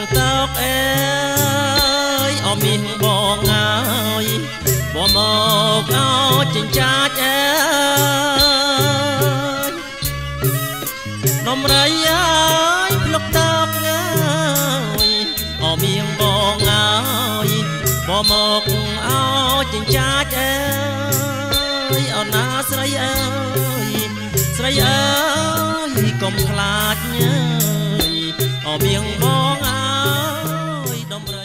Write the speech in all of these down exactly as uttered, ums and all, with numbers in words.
តោកអើយអមមានបងអើយบ่មកអោចិញ្ចាចអើយនំរៃអើយភ្លុកតោកអើយអមមានបងអើយบ่មកអោចិញ្ចាចអើយអូនណាស្រីអើយស្រីអើយកុំខ្លាចញើយអមមានបងអើយដំរី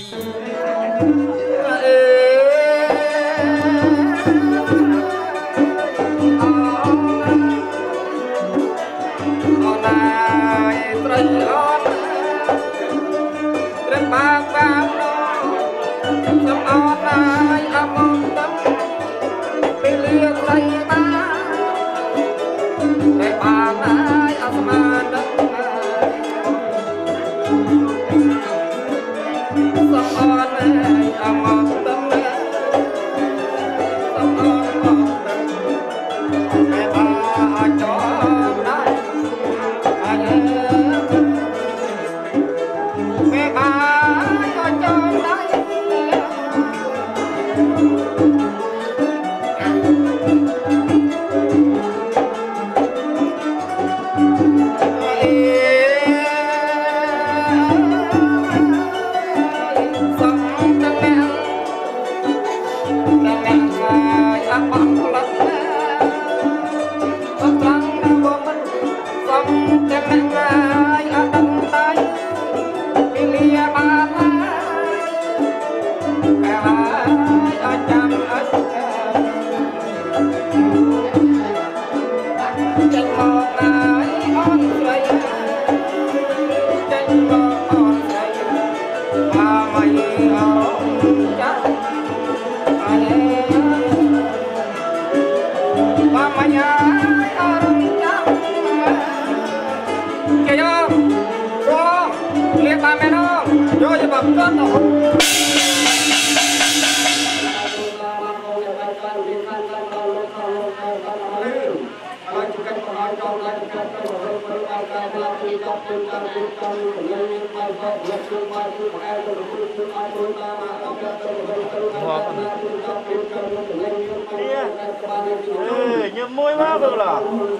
như môi má được là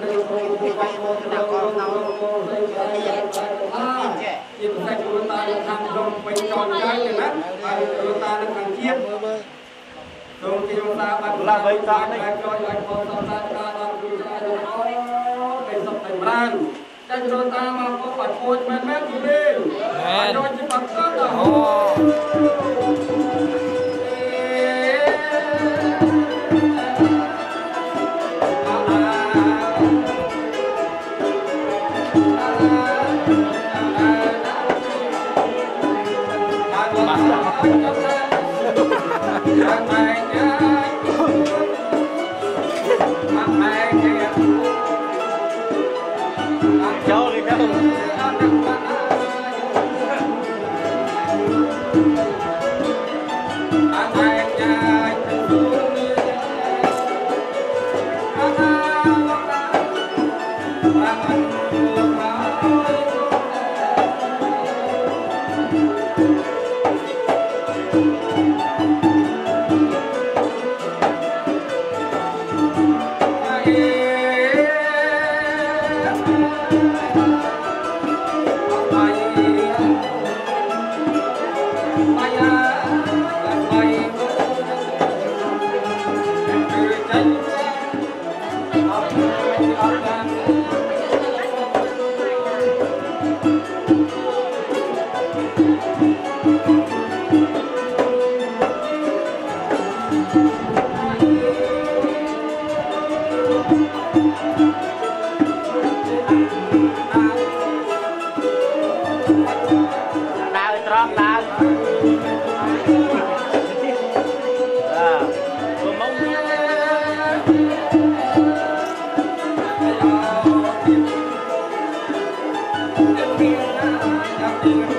là vậy ta đấy Hãy subscribe cho kênh Ghiền Mì Gõ để không bỏ lỡ những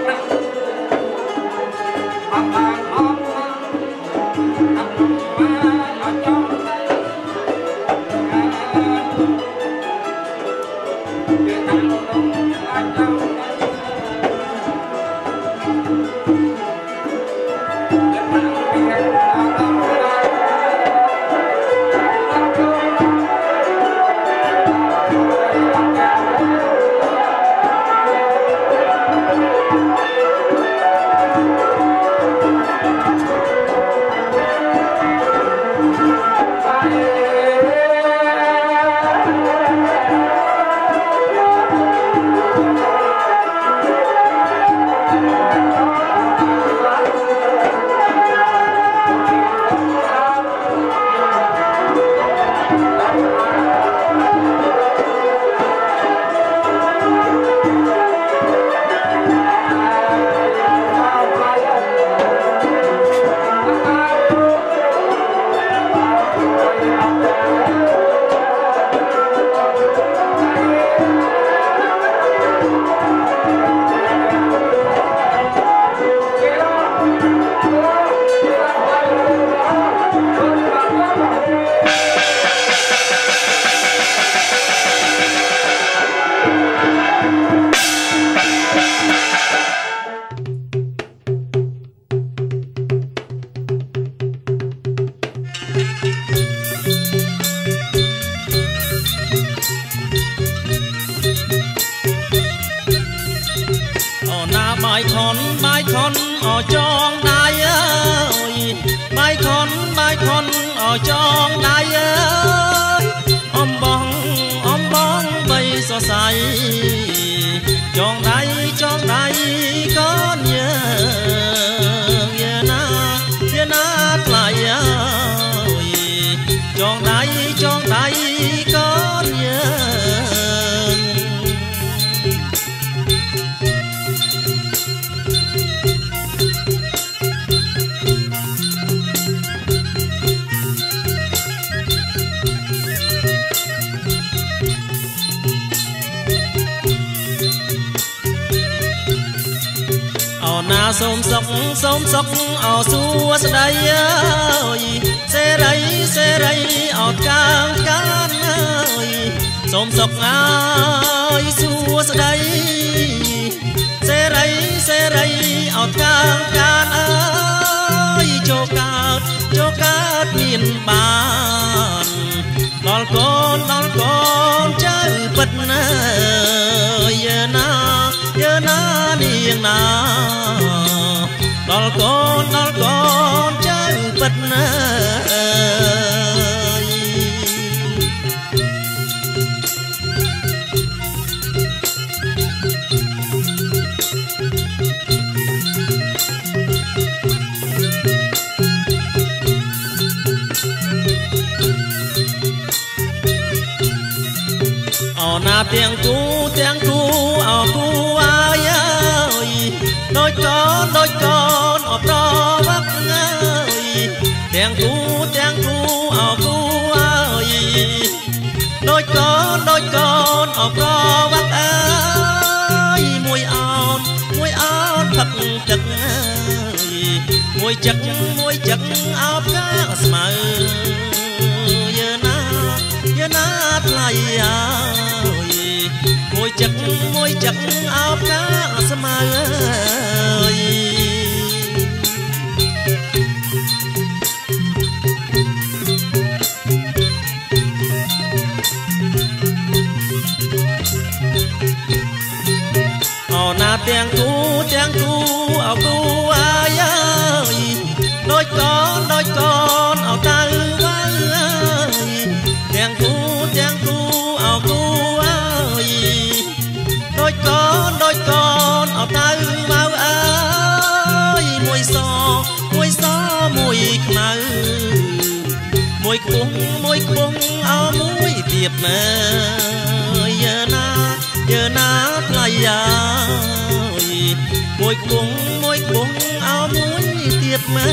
Bye. จองได้เอ้ยใบคอนใบคอนเอาจองได้เอ้ยอมบองอมบองใบสดใสจองได้จองได้ก้อนเยอะเยอะนะเยอะนะไกลเอ้ยจองได้จองได้ก้อนเยอะเอาหน้าสมศกสมศกเอาสู้สดายเสไรเสไรเอากลางกันสมศกเอาสู้สดายเสไรเสไรเอากลางกันเอ้ยโจกาดโจกาดมีนบานดอลกอนดอลกอนเจ้าปัดนาเยนาเยนาเนียงนาดอลกอนดอลกอนเจ้าปัดนาเอาหน้าเตียงกูเตียงกูเอากูอายโดยก่อนโดยก่อนเอาปลอวักเงยเตียงกูเตียงกูเอากูอายโดยก่อนโดยก่อนเอาปลอวักเอ้ยมวยอ่อนมวยอ่อนผักจักเอ้ยมวยจักมวยจักเอากะสมัยเยอะนะเยอะนะไกลมวยจักมวยจักเอากะสมัยเอาหน้าเตียงกูเตียงกูเอากูอายโดยก่อนโดยก่อนเอาตาไว้เตียงกูเตียงกูเอากูอายโดยก่อนโดยก่อนเอาตาเมาเอ้ยมวยซอมวยซอมวยขมามวยคุ้งมวยคุ้งเอามวยเตียบมาเยอะนะเยอะนะไกลยามวยคุ้งมวยคุ้งเอามวยเตียบมา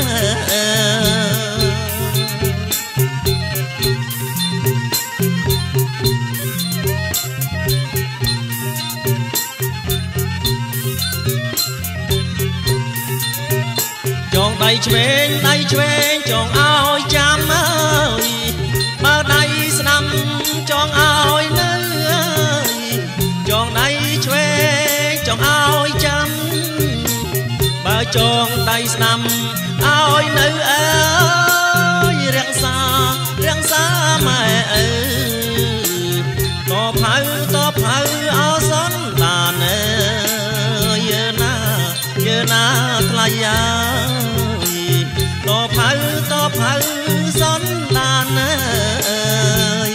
จองได้เชงได้เชงจองเอาจำเอ้ยมาได้สนามจองเอาเนื้อจองได้เชงจองเอาจำมาจองได้สนามเอาเนื้อเอ้ยเรียงสาเรียงสาไม่เอ้ยต่อเผาต่อเผาเอาซ้อนตาเนื้อเยอะนะเยอะนะไกลยาต่อเผาต่อเผาซ้อนตาเนื้อ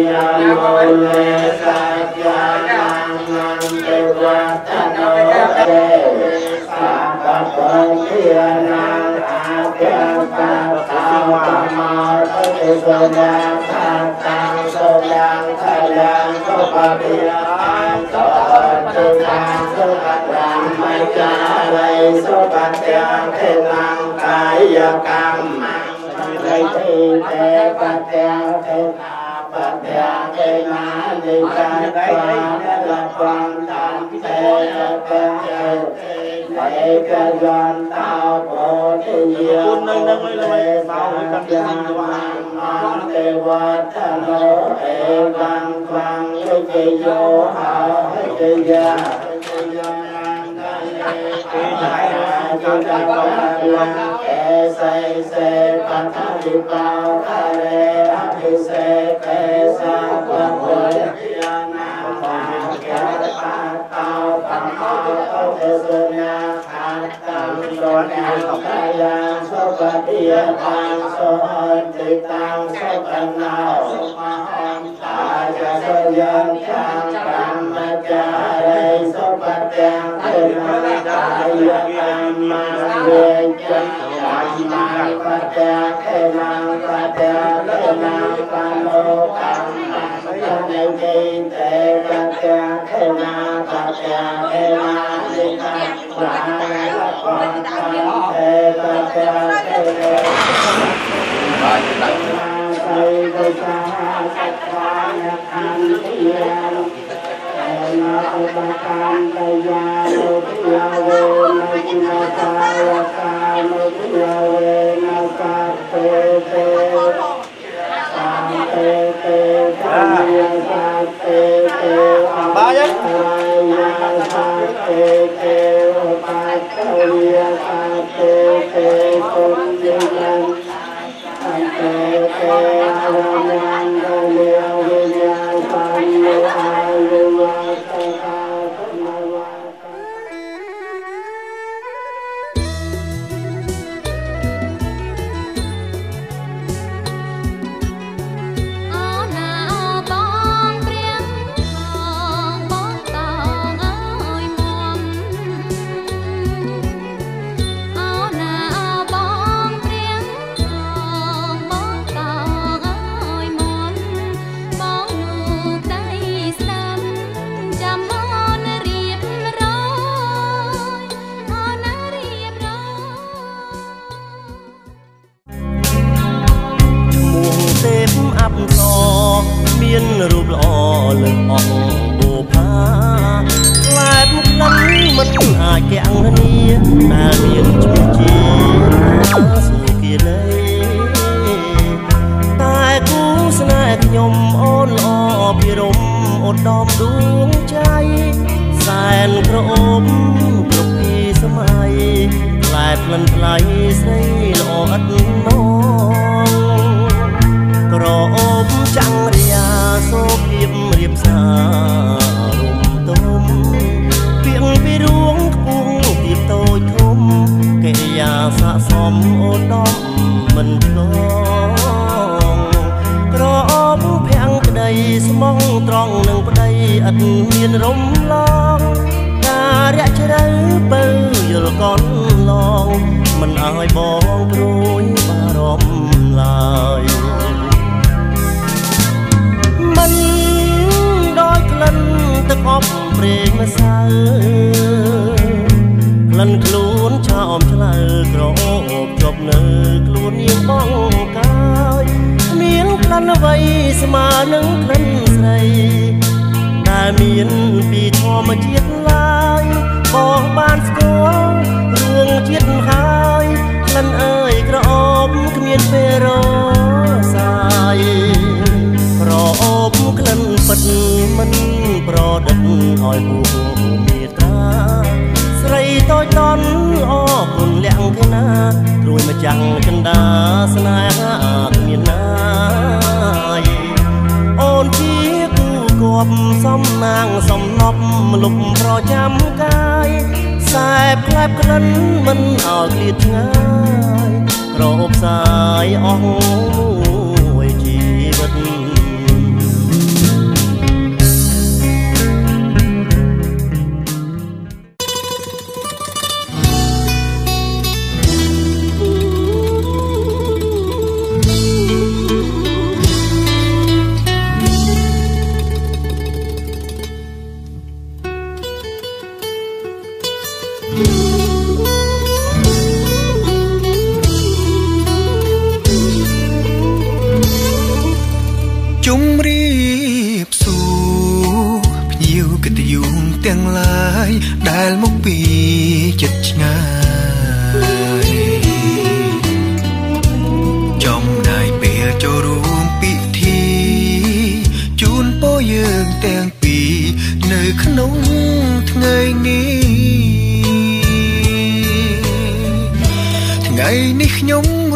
រោបសាយអស់មួយជីវិត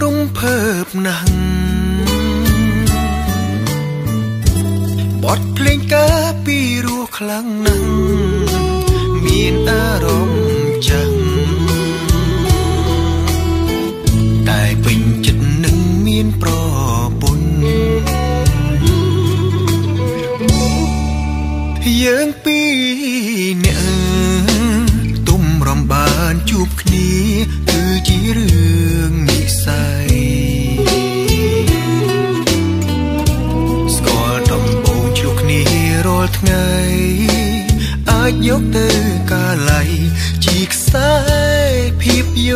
រុំភើបណាស់បទភ្លេងការពីរស់ខ្លាំងណាស់មានអារម្មណ៍ចាំតែពេញចិត្តនឹងមានប្រពន្ធយើងពីរនាក់ទុំរំបានជួបគ្នាគឺជារឿងនិស្ស័យស្គាល់ដំបូងជួបគ្នារាល់ថ្ងៃអាចយកទៅកាល័យជាខ្សែភាពយ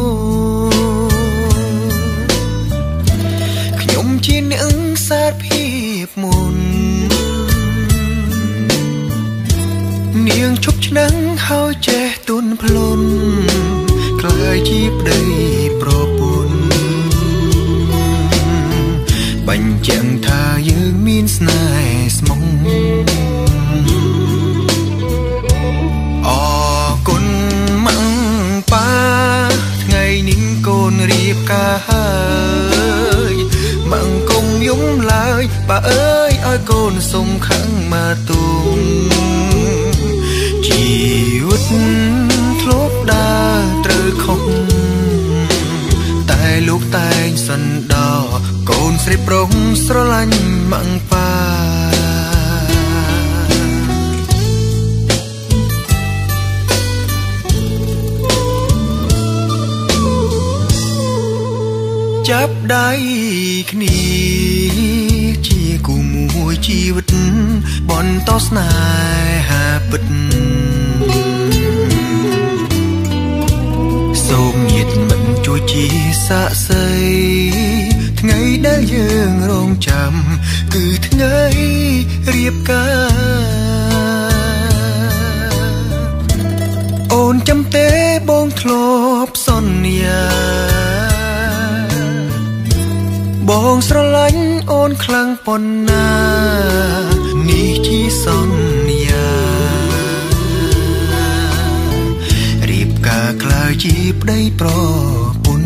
ន្តខ្ញុំជាអ្នកសារភាពមុននាងឈប់ឆ្នាំងហើយចេះទុនភ្លន់ក្លាយជាប្តីប្រពន្ធបញ្ជាក់ថាយើងមានស្នេហ៍ស្មងអរគុណម៉ាំងប៉ាថ្ងៃនេះកូនរៀបការហើយម៉ាំងកុំយំឡើយប៉ាអើយឲ្យកូនសុំខឹងមកទុំជីវិតធ្លាប់ដើរត្រូវខុសតែលោកតែងសន្តោកូនស្រីប្រុសស្រឡាញ់ម៉ាំងប៉ាចាប់ដៃគ្នាជាគូមួយជីវិតបន្តស្នេហាពិតសូមញាតិមិត្តជួយជាសាក្សីថ្ងៃដែលយើងរងចាំគឺថ្ងៃរៀបការអូនចាំទេបងធ្លាប់សន្យាបងស្រឡាញ់អូនខ្លាំងប៉ុណ្ណានេះជាសន្យារៀបការក្លាយជាប្តីប្រពន្ធ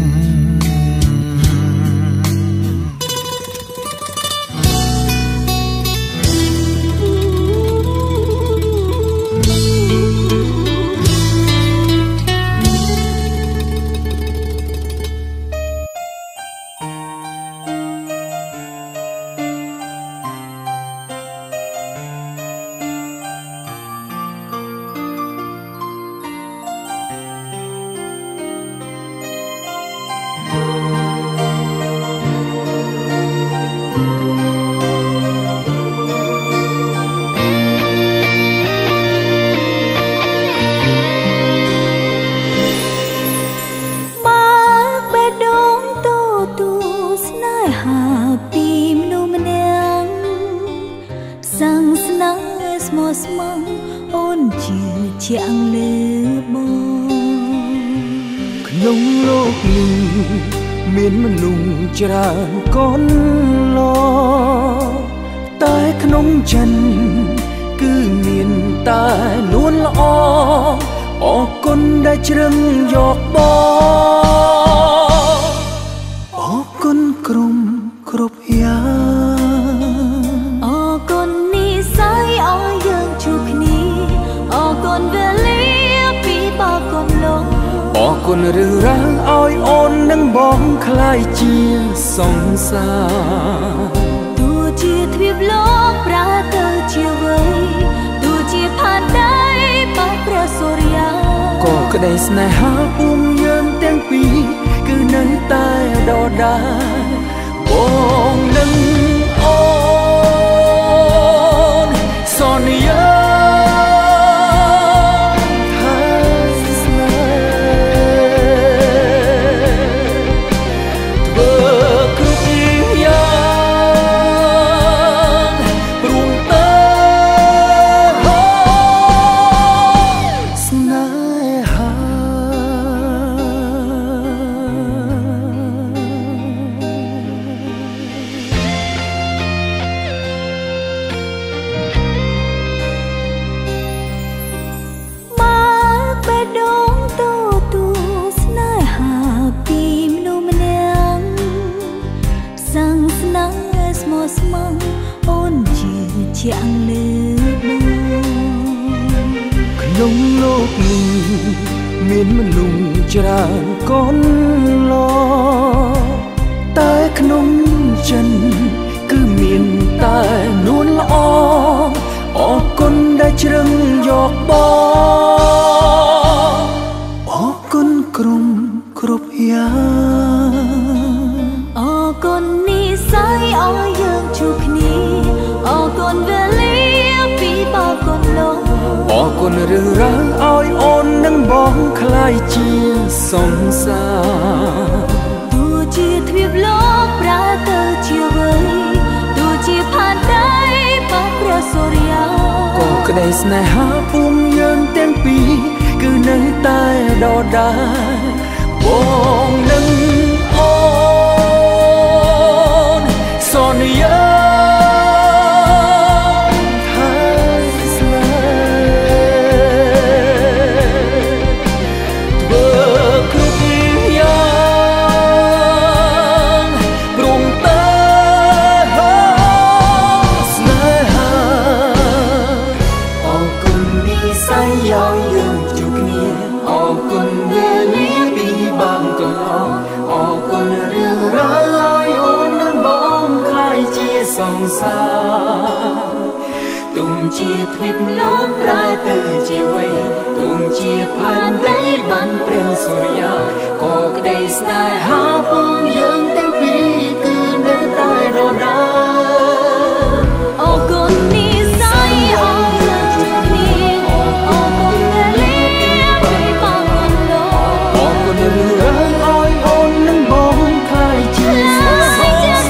ច្រើនកូនឡតែក្នុងចិនគឺមានតែលួនល្អអរគុណដែលជ្រឹងយកបងអរគុណក្រុមគ្រប់យ៉ាងអរគុណនិស្ស័យឲ្យយើងជួបគ្នាអរគុណវេលាពីបោកកំឡុងអរគុណរឿងរ៉ាវឲ្យអូននិងបងខ្លាយជាសង្សារទោះជាទ្វីបលោកប្រែទៅជាវ័យទោះជាផានដីបាត់ព្រះសូរិយាក៏ក្តីស្នេហាពុំយើងទាំងពីរគឺនៅតែដដែលបងនឹងអូនសន្យាជាអង្លើក្នុងលោកនេះមានមនុស្សច្រើនកូនឡតែក្នុងចិនគឺមានតែនួនល្អអរគុណដែលជ្រឹងយកបងអរគុណក្រុមគ្រប់យ៉ាងអរគុណនិស្ស័យឲ្យយើងជួបគ្នាអរគុណវេលាពីបងគុណលោកអរគុណរឿងរ៉ាវឲ្យអូននិងបងคล้ายជាសង្សារទោះជាទ្វីបលោកប្រែទៅជាអ្វីទោះជាផានដីបងព្រះសូរិយាក៏ក្តីស្នេហាពុំយើងទាំងពីរគឺនៅតែដដែលបងនឹងអូនសន្យាសង្សារទុំជាទ្វីបលោកប្រែទៅជាអ្វីទុំជាផែនដីបានព្រះសូរិយាក៏ក្តីស្នេហាពុំយើងទាំងពីរគឺនៅតែរដាអរគុណនិស្ស័យអរគុណជួបគ្នាអរគុណវេលាពីបងគុណលោកអរគុណរឿងរ៉ាវឲ្យអូននិងបងខายជាសង្សារ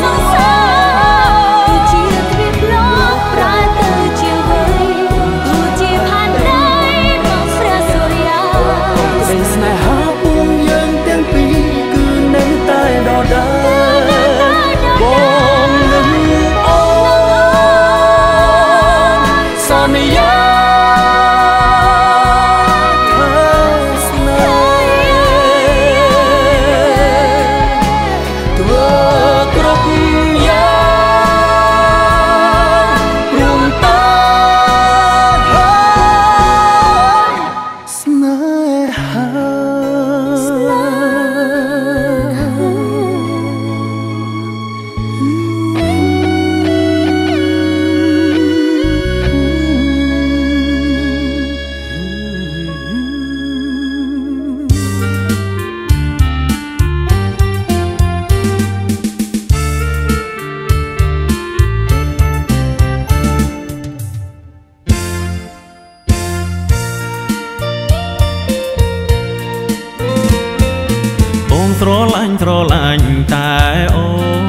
ស្រឡាញ់ស្រឡាញ់តែអូ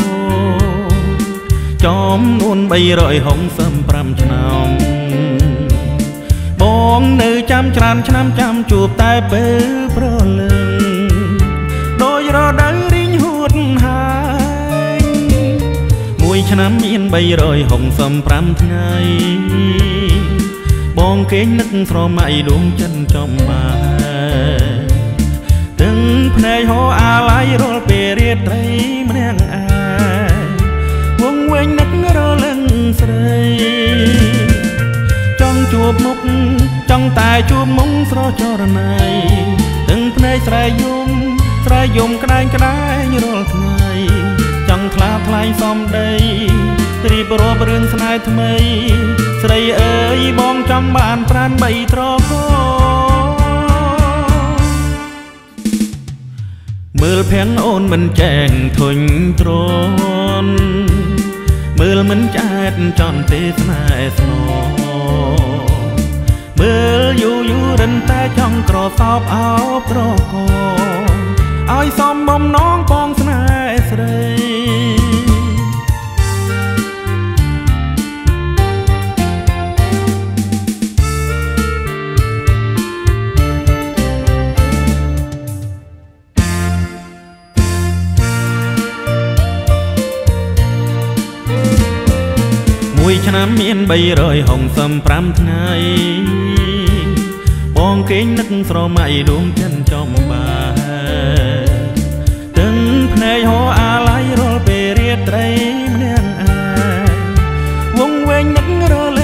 ចំនួនបីរយហុងសឹមប្រាំឆ្នាំបងនៅចាំច្រើនឆ្នាំចាំជួបតែពេលប្រលឹងដោយរដូវរីងហួតហើយមួយឆ្នាំមានបីរយហុងសឹមប្រាំថ្ងៃបងគេងនឹកស្រមៃដួងចិនចំបាយទាំងភ្នែកហោអាឡ័យរលពេលរាត្រីម្នាក់ឯងវងវែងនឹករលឹងស្រីចង់ជួបមុខចង់តែជួបមុំស្រស់ចរណៃទាំងភ្នែកស្រែយំស្រែយំក្តែងក្តែងរាល់ថ្ងៃចង់ថ្លាថ្លែងសំដីរៀបរាប់រឿងស្នេហ៍ថ្មីស្រីអើយបងចំបានប្រានបីត្រកមើលភាំងអូនមិនចែងធុញទ្រាន់មើលមិនចែកចន់ទេស្នេហ៍ស្នមើលយូរយូររិនតែចង់ក្រសោបអោបត្រកឲ្យសំបំណងបងស្នេហ៍ស្រីមួយឆ្នាំមានបីរយហុងសឹមប្រាំថ្ងៃបងគេងនឹកស្រមៃដួងចិនចំបាយទាំងភ្នែកហោអាឡ័យរលពេលរាត្រីម្នាក់ឯងវងវែងនឹករល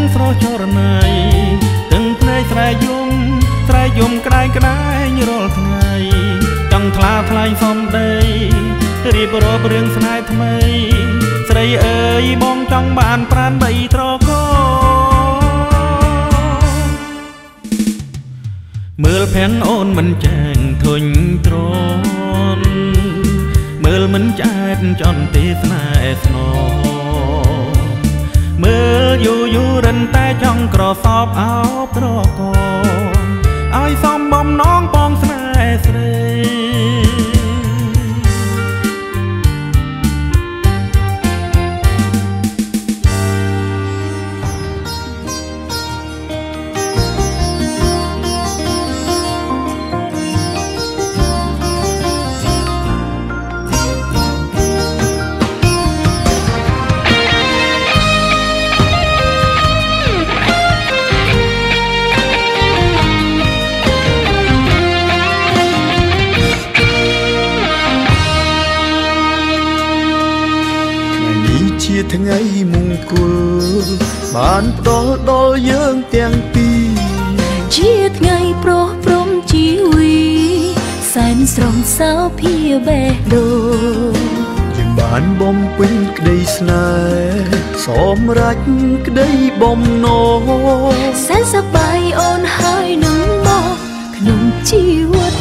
ស្រស់ចរណៃទាំងភ្នែកស្រែយំស្រែយំក្តែងក្តែងរាល់ថ្ងៃចង់ថ្លាថ្លែងសំដីរៀបរាប់រឿងស្នេហ៍ថ្មីស្រីអើយបងចង់បានប្រាណបីត្រកមើលភាំងអូនមិនចាញ់ធុញទ្រាន់មើលមិនឆ្អែតចន់ទេស្នេហ៍ស្នងមើលយូរយូររិនតែចង់ក្រសោបអោបត្រកឲ្យសំបំណងបងស្នេហ៍ស្រីថ្ងៃមង្គលបានផ្ដល់ដល់យើងទាំងពីរជាថ្ងៃប្រោះព្រំជីវីសែនស្រស់សោភាបេះដូងយើងបានបំពេញក្តីស្នេហ៍សម្រេចក្តីបំណងសែនសប្បាយអូនហើយនឹងមកក្នុងជីវិត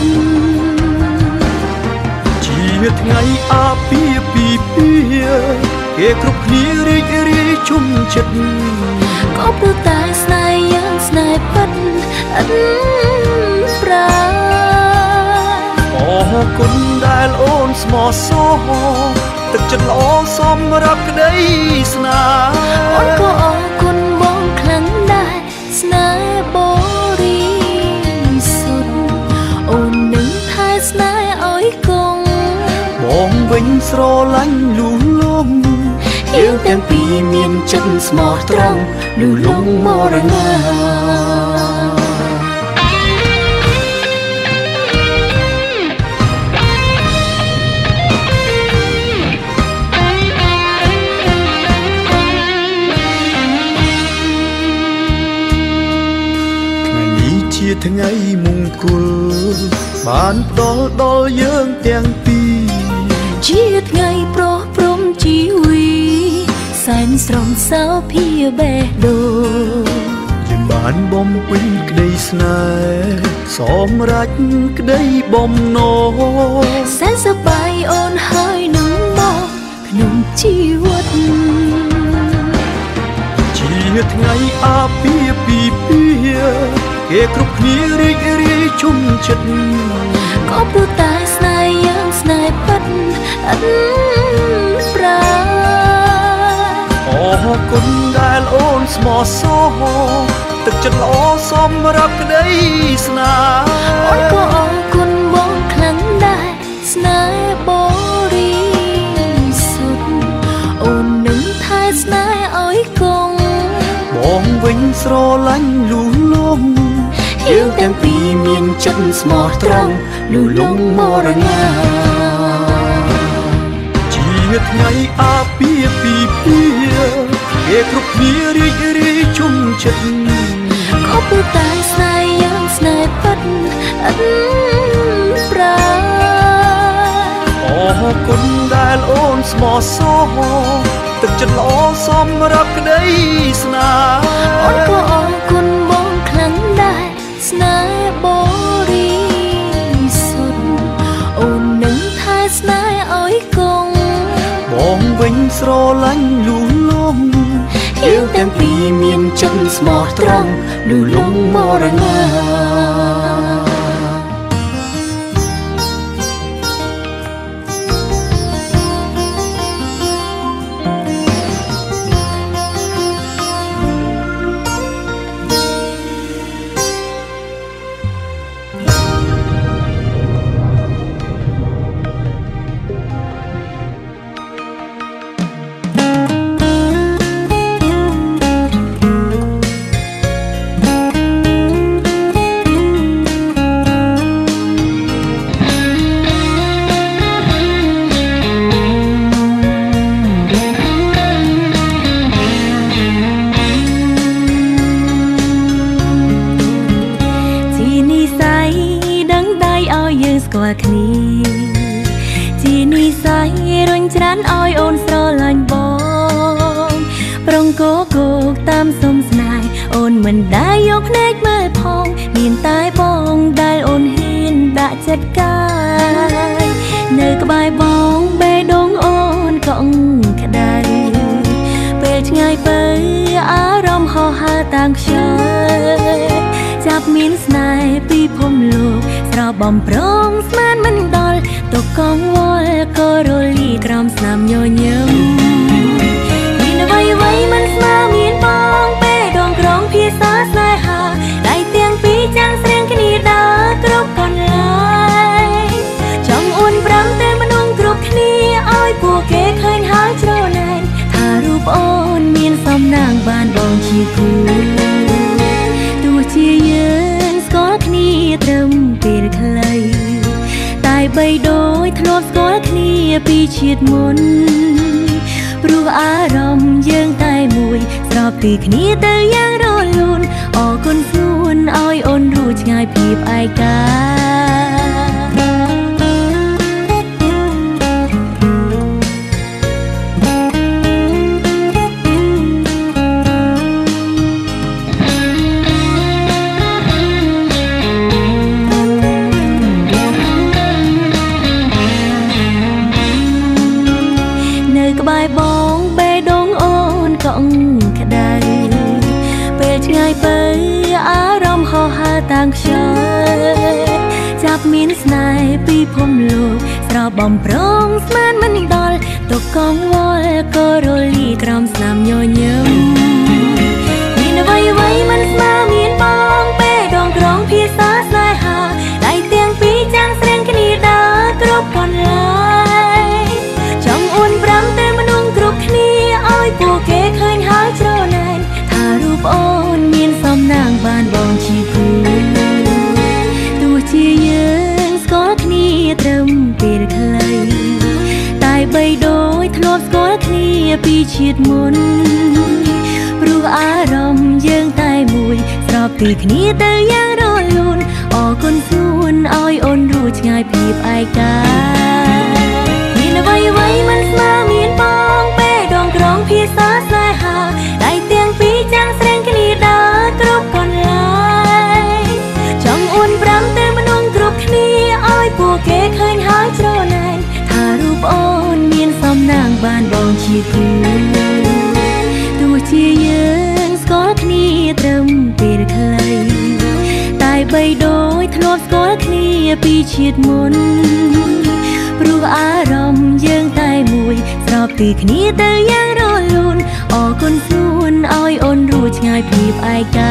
ជាថ្ងៃអាពាហ៍ពិពាហ៍គេគ្រប់គ្នារីករាយជុំចិត្តក៏ព្រោះតែស្នេហ៍យ៉ាងស្នេហ៍ពិតអិនប្រាអរគុណដែលអូនស្មោះសរទឹកចិត្តល្អសម្រាប់ក្តីស្នេហ៍អូនក៏អរគុណបងខ្លាំងដែរស្នេហ៍បរិសុទ្ធអូននឹងថែស្នេហ៍ឲ្យគង់បងវិញស្រឡាញ់លូលំយើងទាំងពីរមានចិត្តស្មោះត្រង់លូលំមរណាថ្ងៃនេះជាថ្ងៃមង្គលបានផ្ដល់ដល់យើងទាំងពីរជាថ្ងៃប្រោះព្រំជីវីសែនស្រស់សោភាបេះដូងយើងបានបំពេញក្តីស្នេហ៍សម្រេចក្តីបំណងសែនសប្បាយអូនហើយនឹងមកក្នុងជីវិតជាថ្ងៃអាពាហ៍ពិពាហ៍គេគ្រប់គ្នារីករាយជុំចិត្តក៏ព្រោះតែស្នេហ៍យ៉ាងស្នេហ៍ពិតអិនប្រាអរគុណដែលអូនស្មោះសរទឹកចិត្តល្អសម្រាប់ក្តីស្នេហ៍អូនក៏អរគុណបងខ្លាំងដែរស្នេហ៍បរិសុទ្ធអូននឹងថែស្នេហ៍ឲ្យគង់បងវិញស្រឡាញ់លូលំយើងទាំងពីរមានចិត្តស្មោះត្រង់លូលំមរណាជាថ្ងៃអាពាហ៍ពិពាហ៍គេគ្រប់គ្នារីករាយជុំចិត្តក៏ព្រោះតែស្នេហ៍យ៉ាងស្នេហ៍ពិតអិនប្រាអរគុណដែលអូនស្មោះសរទឹកចិត្តល្អសម្រាប់ក្តីស្នេហ៍អូនក៏អរគុណបងខ្លាំងដែរស្នេហ៍បរិសុទ្ធអូននឹងថែស្នេហ៍ឲ្យគង់បងវិញស្រឡាញ់លូលំយើងទាំងពីរមានចិត្តស្មោះត្រង់លូលំមរណាយើងស្គាល់គ្នាជានិស្ស័យរុញច្រានឲ្យអូនស្រឡាញ់បងប្រងគោគោកតាមសុំស្នេហ៍អូនមិនដែលយកភ្នែកមើលផងមានតែបងដែលអូនហ៊ានដាក់ចិត្តកាយនៅក្បែរបងបេះដូងអូនកក់ក្ដៅពេលឆ្ងាយទៅអារម្មណ៍ហោះហើរតាំងខ្យល់ចាប់មានស្នេហ៍ពីភពលោកស្របំប្រងស្មានមិនដល់ទុកកងវល់ក៏រលីក្រោមស្នាមញញឹមមានអ្វីអ្វីមិនស្មើមានបងពេលដងក្រងភាសាស្នេហាដៃទាំងពីរចាំងស្រៀងគ្នាដើរគ្រប់កន្លែងចង់អួនប្រាំតែមនុស្សគ្រប់គ្នាឲ្យពួកគេឃើញហើយច្រណែនថារូបអូនមានសំណាងបានបងជាគូទោះជាយើងស្គាល់គ្នាត្រឹមពេលខ្លីតែបីដូចធ្លាប់ស្គាល់គ្នាពីជាតិមុនព្រោះអារម្មណ៍យើងតែមួយស្របពីគ្នាទៅយ៉ាងរលូនអរគុណស្នួនឲ្យអូនរួចឆ្ងាយភាពឯកាតាំងខ្យល់ចាប់មានស្នេហ៍ពីភពលោកស្របំប្រងស្មានមិនដល់ទុកកងវល់ក៏រលីក្រោមស្នាមញញឹមមានអ្វីអ្វីមិនស្មើមានបងពេលដងក្រងភាសាស្នេហាដៃទាំងពីរចាំងស្រៀងគ្នាដើរគ្រប់កន្លែងចង់អួនប្រាំតែមនុស្សគ្រប់គ្នាឲ្យពួកគេឃើញហើយច្រណែនថារូបអូនមានសំណាងបានបងជាគូទោះជាយើងស្គាល់គ្នាត្រឹមពេលខ្លីតែបីដូចធ្លាប់ស្គាល់គ្នាពីជាតិមុនព្រោះអារម្មណ៍យើងតែមួយស្របពីគ្នាទៅយ៉ាងរលូនអរគុណស្នួនឲ្យអូនរួចឆ្ងាយភាពឯកាមានអ្វីអ្វីមិនស្មើមានបងពេលដងក្រងភាសាស្នេហាដៃទាំងពីរចាំងស្រៀងគ្នាដើរគ្រប់កន្លែងចង់អួនប្រាំតែមនុស្សគ្រប់គ្នាឲ្យពួកគេឃើញហើយច្រណែនថារូបអូនមានសំណាងបានបងជាគូទោះជាយើងស្គាល់គ្នាត្រឹមពេលខ្លីតែបីដូចធ្លាប់ស្គាល់គ្នាពីជាតិមុនព្រោះអារម្មណ៍យើងតែមួយស្របពីគ្នាទៅយ៉ាងរលូនអរគុណស្នួនឲ្យអូនរួចឆ្ងាយភាពឯកា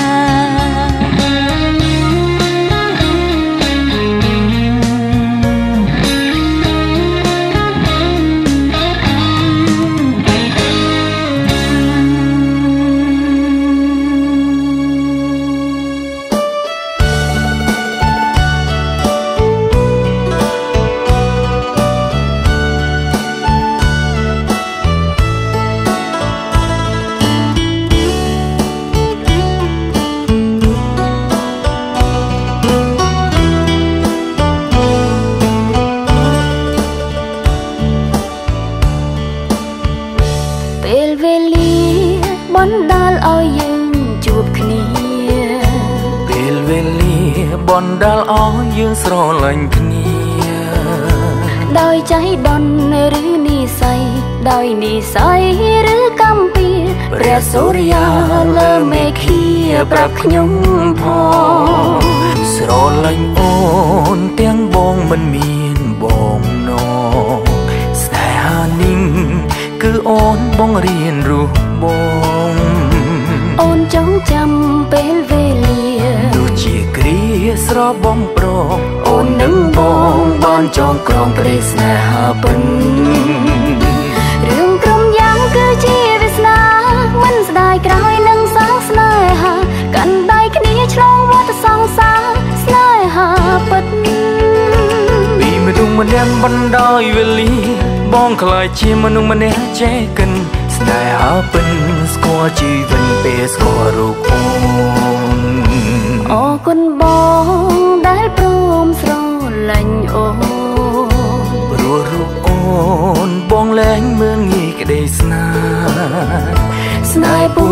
បណ្ដាលឲ្យយើងស្រឡាញ់គ្នាដោយចៃដន្យឬនិស្ស័យដោយនិស្ស័យឬកម្មពៀព្រះសូរិយាលើមេឃាប្រាប់ខ្ញុំផងស្រឡាញ់អូនទាំងបងមិនមានបងណងស្នេហានេះគឺអូនបងរៀនរស់បងអូនចង់ចាំពេលវេលាដូចជាគ្រាស្របំប្រងអូននឹងបងបានចងក្រងក្តីស្នេហាពិនរឿងក្រុមយ៉ាងគឺជាវាសនាមិនស្ដាយក្រោយនឹងសាងស្នេហាកាន់ដៃគ្នាឆ្លងវដ្តសង្សារស្នេហាពិតពីមនុស្សម្នាក់បណ្ដោយវេលាបងខ្លាចជាមនុស្សម្នាក់ចេះកិនស្នេហាពិនស្គាល់ជីវិតពេលស្គាល់រូបអូនអរគុណបងដែលព្រមស្រឡាញ់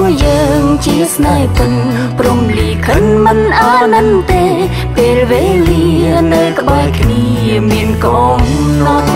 យើងជាស្នេហ៍ពិនព្រមលីខិនមិនអានន្ទទេពេលវេលានៅក្បែរគ្នាមានកំណត់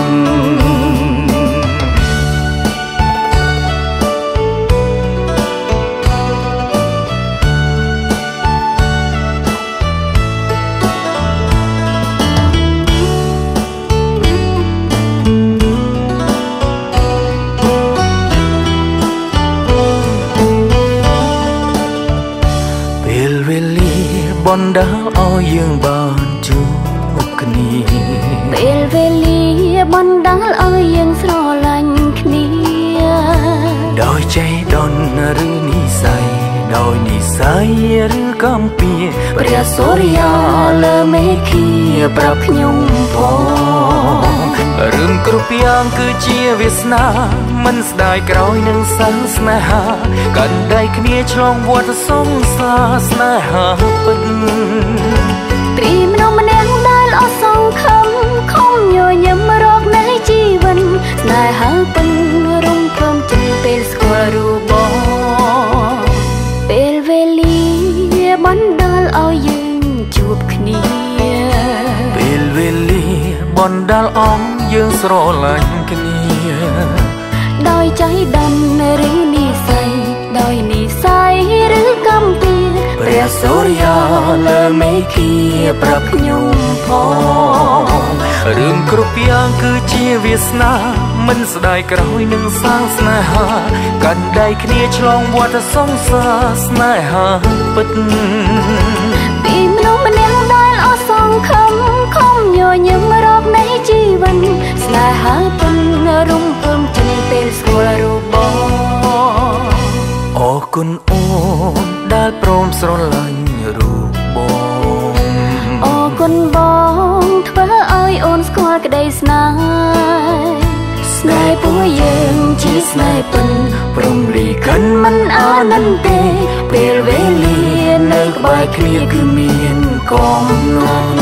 បណ្ដាលឲ្យយើងបានជួបគ្នាពេលវេលាបណ្ដាលឲ្យយើងស្រឡាញ់គ្នាដោយใจដនឬនិស័យដោយនិស័យឬកំពៀព្រះសូរិយាលើមេឃាប្រាប់ខ្ញុំផងរឿងគ្រប់យ៉ាងគឺជាវាសនាមិនស្ដាយក្រោយនឹងសិលស្នេហាកាន់ដៃគ្នាឆ្លងវដ្តសង្សារស្នេហាពិតព្រីមនុស្សម្នាក់ដែលអត់សង្ឃឹមខំញញឹមរកនៃជីវិតស្នេហាពិតរំព្រំចិត្តពេលស្គាល់រូបបងពេលវេលាបណ្ដាលឲ្យយើងជួបគ្នាពេលវេលាបណ្ដាលឲ្យយើងស្រឡាញ់គ្នាដោយใจដនឬនិស័យដោយនិស័យឬកំពៀព្រះសូរិយាលើមេឃាប្រាប់ខ្ញុំផងរឿងគ្រប់យ៉ាងគឺជាវាសនាមិនស្ដាយក្រោយនឹងសាងស្នេហាកាន់ដៃគ្នាឆ្លងវដ្តសង្សារស្នេហាពិតពីមនុស្សម្នាក់ដែលអត់សង្ឃឹមខំញញឹមរកនៃជីវិតស្នេហាពិតរំភើបចិត្តពេលស្គាល់រូបបងអរគុណអូនដែលព្រមស្រឡាញ់រូបបងអរគុណបងធ្វើឲ្យអូនស្គាល់ក្តីស្នេហ៍ស្នេហ៍ពួកយើងជាស្នេហ៍ពិតព្រមលីខិនមិនអានន្ទទេពេលវេលានៅក្បែរគ្នាគឺមានកំណត់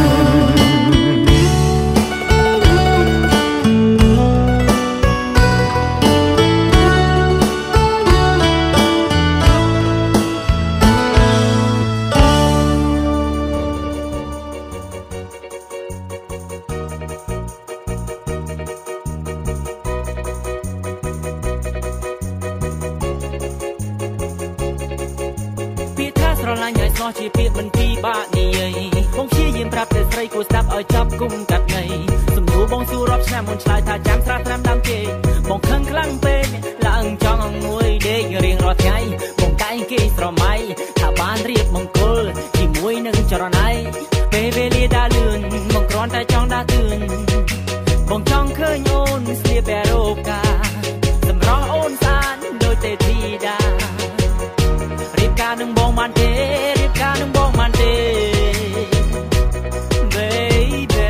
ជាពាក្យមិនពីបាក់និយាយបងព្យាយាមប្រាប់ទៅស្រីគួរស្ដាប់ឲ្យចាប់គុំកាត់ន័យសំណួរបងសួររាប់ឆ្នាំមុនឆ្លើយថាចាំស្រាត្រាំដាំគេបងខឹងខ្លាំងពេកឡើងចង់មួយដេករៀងរាល់ថ្ងៃបងតែងគេស្រមៃថាបានរៀបមង្គលជាមួយនឹងចរណៃពេលវេលាដើរលឿនបងគ្រាន់តែចង់ដាស់តឿនបងចង់ឃើញអូនស្លៀកបែរ៉ូកាសម្រស់អូនស្អាតដូចទេធីតារៀបការនឹងបងបានទេរៀបការនឹងបងបានទេ baby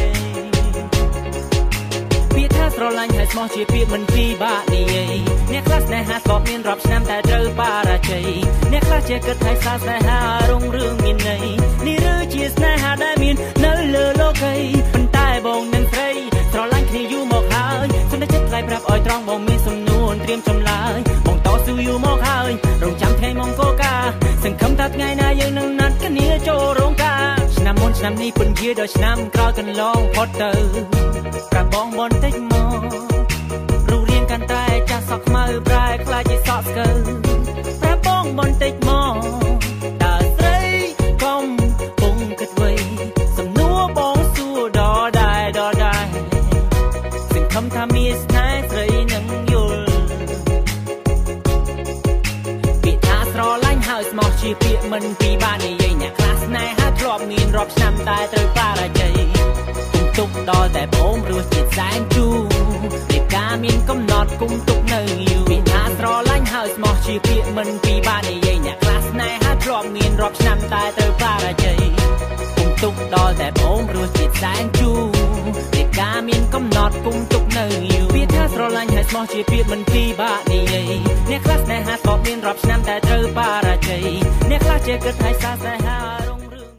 ពាក្យថាស្រឡាញ់ហើយស្មោះជាពាក្យមិនពីបាក់និយាយអ្នកខ្លះស្នេហាស្បមានរាប់ឆ្នាំតែត្រូវបរាជ័យអ្នកខ្លះជាគិតថាស្នេហារុងរឿងមានន័យនេះឬជាស្នេហាដែលមាននៅលើលោកីប៉ុន្តែបងនឹងស្រីស្រឡាញ់គ្នាយូរមកហើយសន្និចិត្តថ្លៃប្រាប់ឲ្យត្រង់បងមានសំនួនត្រៀមចម្លើយបងតស៊ូយូរមកហើយរងចាំថ្ងៃមង្គលការសង្ឃឹមថាថ្ងៃណាយើងនឹងណាត់គ្នាចូលរោងការឆ្នាំមុនឆ្នាំនេះពន្យាដល់ឆ្នាំក្រោយកន្លងផុតទៅប្រាប់បងបន្តិចមករូបរាងកាន់តែចាស់សក់ខ្មៅប្រែខ្លាចជាសក់ស្កើប្រាប់បងបន្តិចមកតើស្រីកុំពុំគិតໄວសំណួរបងសួរដល់ដែរដល់ដែរសង្ឃឹមថាមានស្នេហ៍ស្រីនឹងយល់ពាក្យថាស្រឡាញ់ហើយស្មោះជាពាក្យមិនពីបាននិយាយអ្នកខ្លះស្នេហាធ្លាប់មានរាប់ឆ្នាំតែត្រូវបរាជ័យគុំទុកដល់តែបងរសជាតិសែនជូររៀបការមានកំណត់គុំទុកនៅយូរពាក្យថាស្រឡាញ់ហើយស្មោះជាពាក្យមិនពីបាននិយាយអ្នកខ្លះស្នេហាធ្លាប់មានរាប់ឆ្នាំតែត្រូវបរាជ័យគុំទុកដល់តែបងរសជាតិសែនជូររៀបការមានកំណត់គុំទុកនៅយូរពាក្យថាស្រឡាញ់ហើយស្មោះជាពាក្យមិនពីបាក់និយាយអ្នកខ្លះស្នេហាធ្លាប់មានរាប់ឆ្នាំតែត្រូវបរាជ័យអ្នកខ្លះជាគិតថាស្នេហារុងរឿង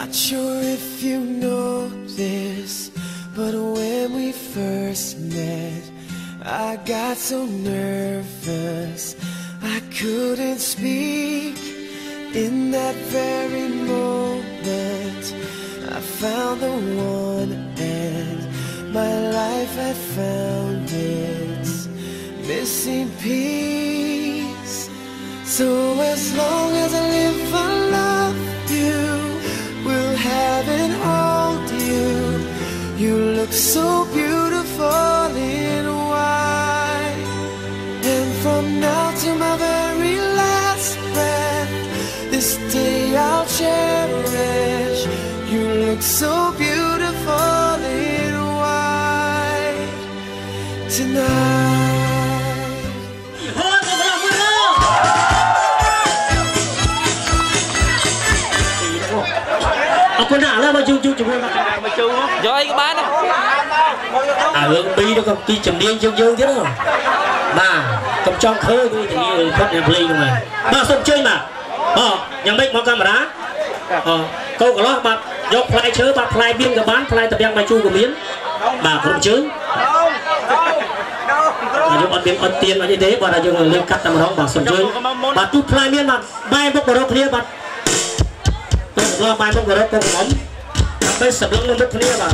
Not sure if you know this, but when we first met, I got so nervous I couldn't speak. In that very moment I found the one, and my life had found its missing piece. So as long as I live, I love you, will have and hold you. You look so beautiful in white, and from now to my very last breath, this day I'll cherish. You look so beautiful in white tonight. Con nào là bao nhiêu chú chú mà mà chú rồi cái bán à ừ bi nó còn đi chầm điên dương dương thế đó mà cầm trong khơi đi thì phát nhà play luôn này mà xong chơi mà ờ nhà mấy món camera ờ câu của nó mà dọc play chơi mà play biên cái bán play tập yang bài chu của miến mà không chơi mà dùng ăn biếng ăn tiền mà như thế và là dùng lên cắt tầm đó mà xong chơi mà tu play miến mà bay bốc vào đó kia mà lo bài bóng của nó cũng ấm bây sập lưng lên đất kia mà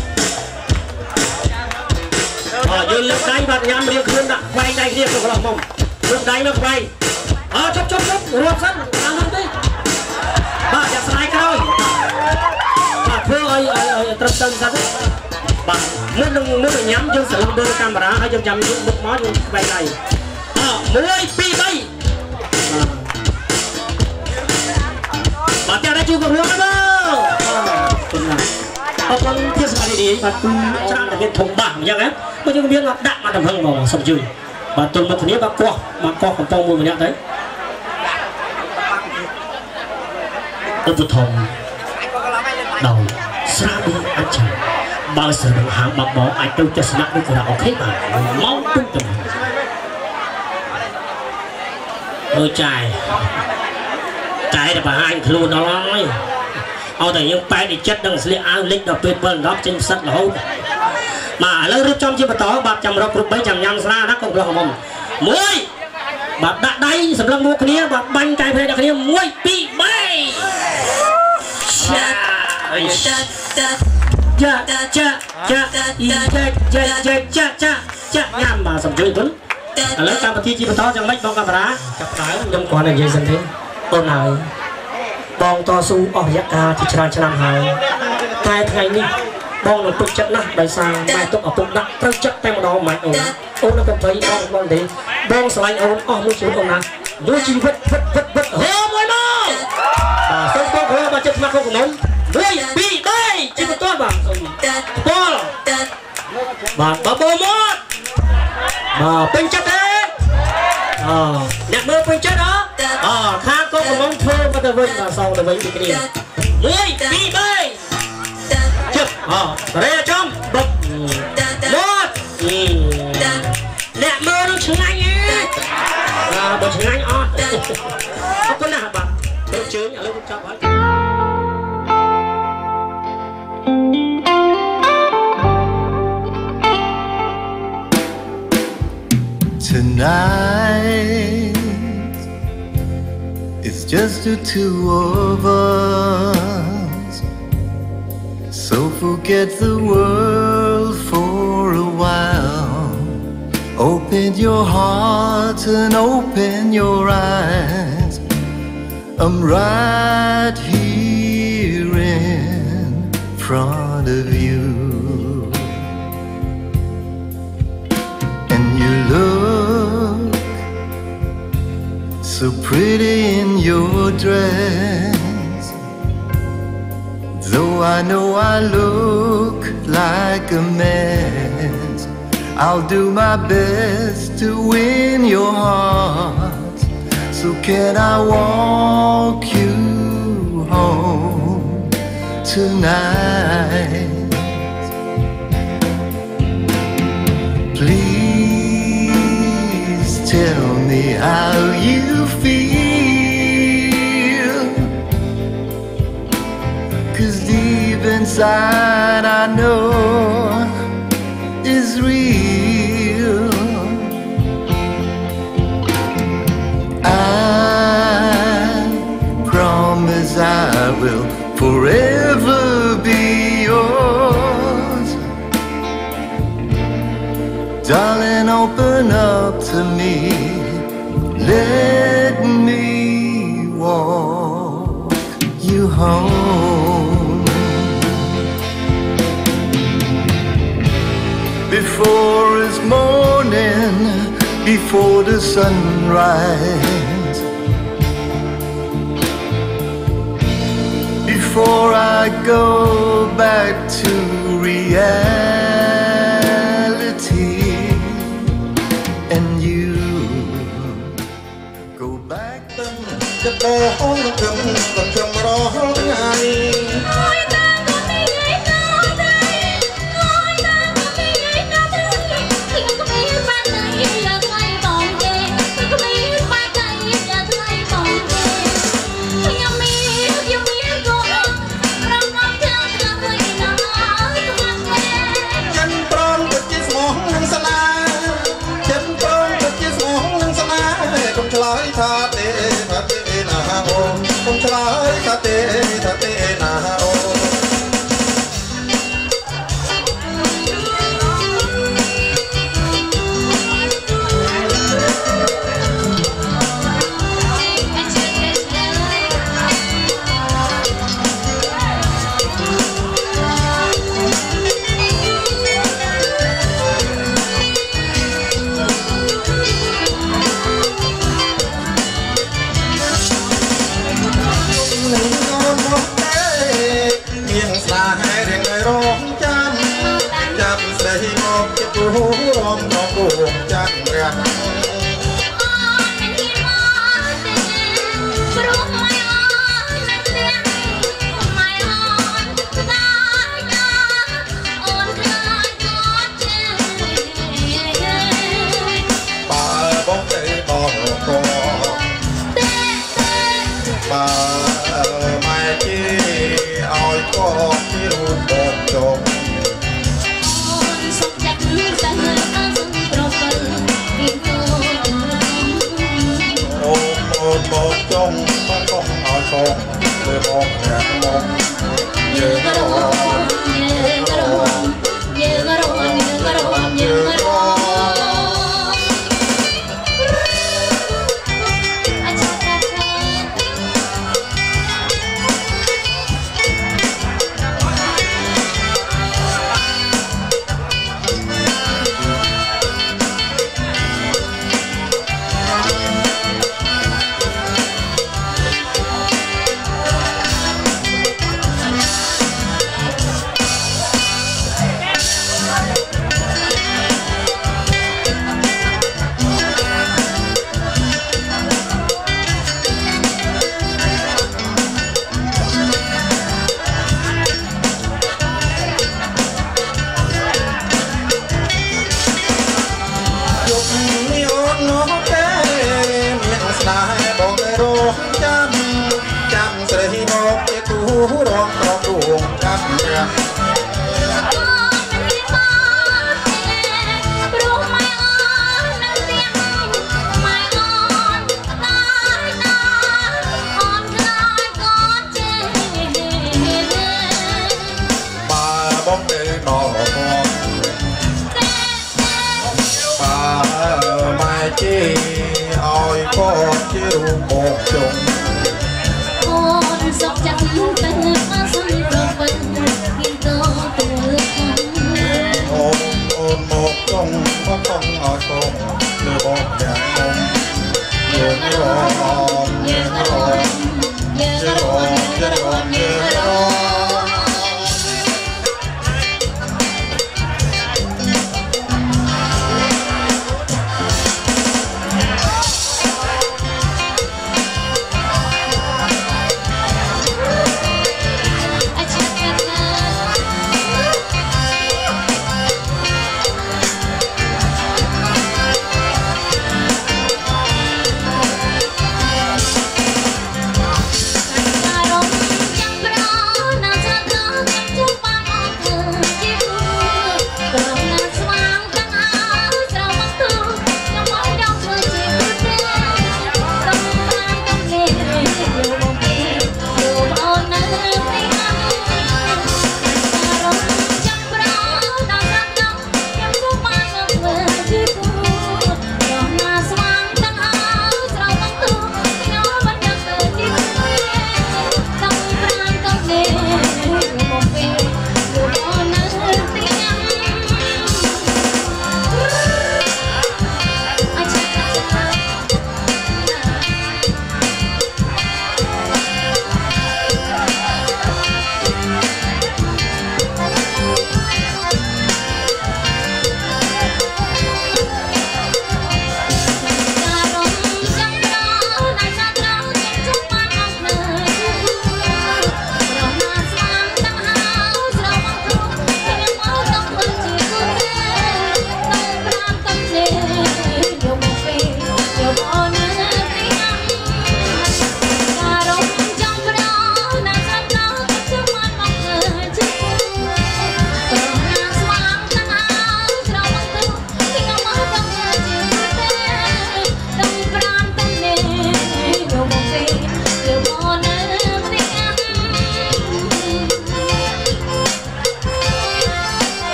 ở dưới lớp đáy bạn nhắm riêng khuyên đã quay đây riêng của lòng mông lớp đáy nó quay ờ chốc chốc chốc ruột sẵn ăn hơn đi bà chặt sai cái thôi bà thưa ơi ơi ơi trâm trâm sẵn bà muốn đừng muốn phải nhắm dương sợi lông đôi camera hay dương chăm dương bụng mó dương quay này ờ mũi pi bay bà theo đây chưa còn luôn đâu con thiết sản đi bà cứ chạm được cái thùng bảng như thế mà chưa biết là đạn mà tầm hơn mà sầm chửi bà tuần một thứ bà qua bà qua còn to mùi mà nhận đấy tôi vừa thòng đầu xa đi anh chàng bao giờ được hàng bạc bỏ ai đâu cho sẵn với cái đạo thế mà máu tung tầm đôi trai cái là bà hai anh luôn đó nói ao tại những bài thì chết đang sẽ ăn lịch đọc tuyệt vời đó trên sắt là hôn mà lâu rút trong chi bà tỏ bạc chầm rọc rụt mấy chầm nhằm ra nó không được mồm muối bạc đã đây sầm lăng mua cái này bạc bánh cái này cái này muối bị bay cha cha cha cha cha cha cha cha cha cha cha nhằm mà sầm chơi tuấn lấy cam bạc chi bà tỏ chẳng mấy con cam đá chặt đá trong quán này dây dần thế con này bong to su ở giặc ca thì chăn chăn hàng hai ngày đi bong nó tụt chất nặng đại sang mai tụt ở tụt nặng trâu chất tay một đó mạnh ổn ôn nó không thấy bong bong đấy bong sờ lạnh ôn ở mũi xuống ôn nè mũi chín vứt vứt vứt vứt hơ mũi nó bà không có hơ bà chất mặt không có móng mũi bị bay chỉ có toát bà to bà bà bô mót bà pin chất đấy ờ nhạc mơ pin chất đó ờ khá có một món thơm và tờ vinh và sau tờ vinh thì cái này mũi bị bay chụp ờ re trong bật một nhạc mơ nó chứng anh ấy à bật chứng anh on không có nào bạn tôi chứ nhà lúc cho bạn Tonight it's just the two of us, so forget the world for a while. Open your heart and open your eyes. I'm right here in front of you, and you look so pretty in your dress. Though I know I look like a mess, I'll do my best to win your heart. So can I walk you home tonight? Please tell me how you feel, 'cause inside I know is real. I promise I will forever be yours. Darling, open up to me. Let me walk you home. Before it's morning, before the sunrise, before I go back to reality, and you go back. ចិត្តដងកំកំកំរហថ្ងៃហើយតាមក៏មានឯណាដែរហើយតាមក៏មានឯណាដែរខ្ញុំក៏មានបាត់តែយ៉ាងថ្លៃបងទេខ្ញុំក៏មានបាត់តែយ៉ាងថ្លៃបងទេខ្ញុំមានខ្ញុំមានក៏រំរំចាំចាំទៅណាចិនប្រងទៅជាស្មោះនឹងស្នាចិនប្រងទៅជាស្មោះនឹងស្នាកុំឆ្លើយថាទេថាទេណាអូកុំឆ្លើយថាទេថាទេណាអូเ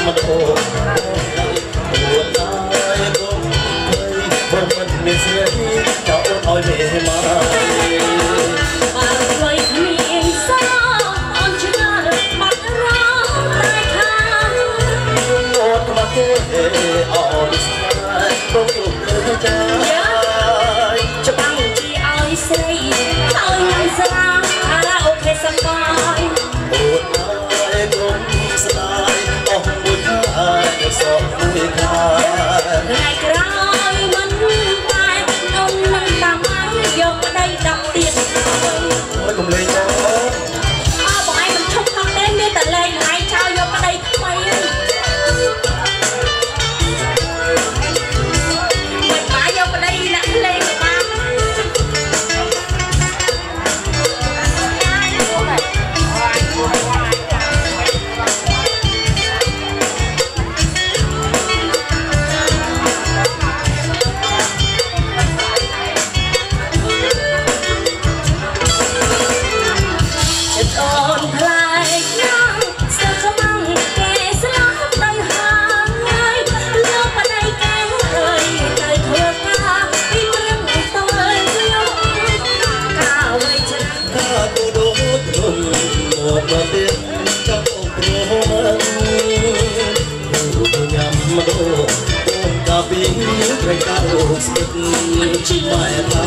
mà đồ buồn ai cũng thấy bông mình miền xưa cháu thôi về mà và rồi miền xa on chưa mặt ra tay khăn một mặt thế on sai không được nơi trái cho bằng chi ai say ai làm ra karaoke sắp bài buồn ai cũng sai ông buồn ai sợ vui ca ngày cày mình tay ông nâng tầm áo vô đây đập tiền mới cùng lên cho à bọn anh mình không không đến đi tận lên ai trao vô cái đây mày mình bả vô cái đây nè lên mà Hãy subscribe cho kênh Ghiền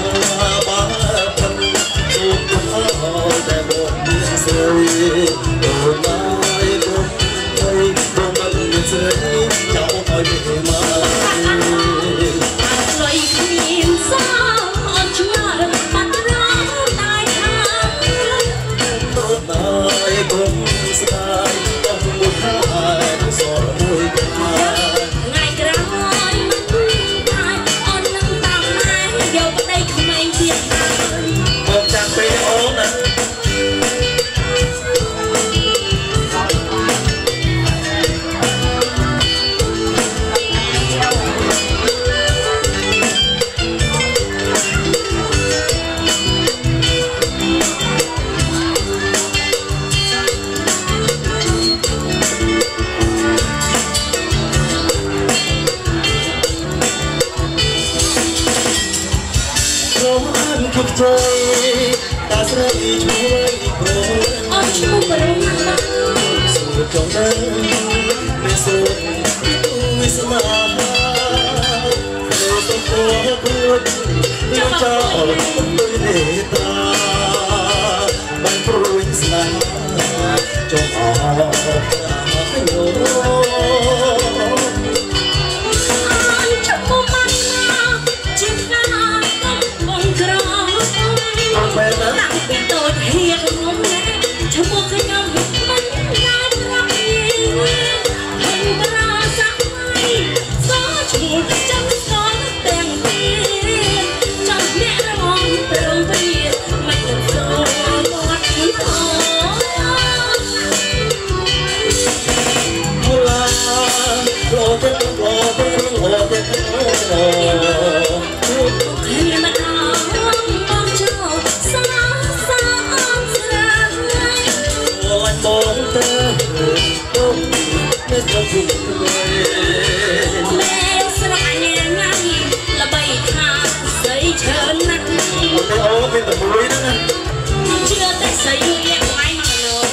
ta sẽ đi chuối ôi chú bừng sụt trong nắng mê sụt tôi sẽ mà để tôi có bước đưa cho tôi để ta bằng phôi xa trong họ nhớ nặng bị tôi hiền không nghe cho một cái nhau mình ngayรับnhìn hình ra sắc mây gió chuột chân con đèn tiên trong mẹ non tường việt mạch đường sâu ngọt ngào la lo tên lo tên lo tên lo khi mà bóng tơ đông mê trong vùng người mê sẽ lại nhẹ ngay là bầy thang xây chân nặng một cái ố bên tầm mũi đó nè chưa tới xây nhẹ ngoài mà nữa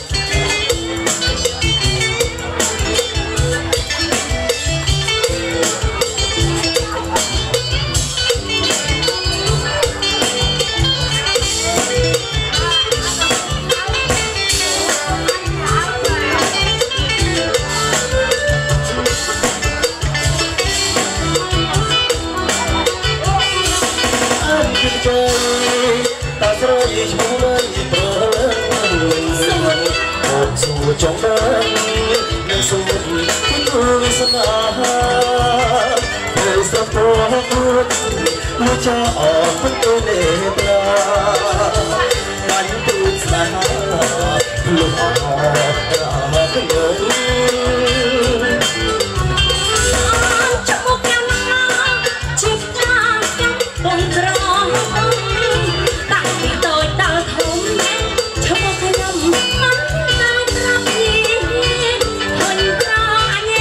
ta sẽ đi chuối một dù trong nắng nhưng sụt tôi sẽ là đời sẽ có bước đưa cho vẫn tôi để ta bánh tôi xa lúc họ đã nhớ trong một căn chiếc ca trong bồn tròn tại vì tôi ta không nghe trong một cái năm mắt taรับnhìn hình ra anh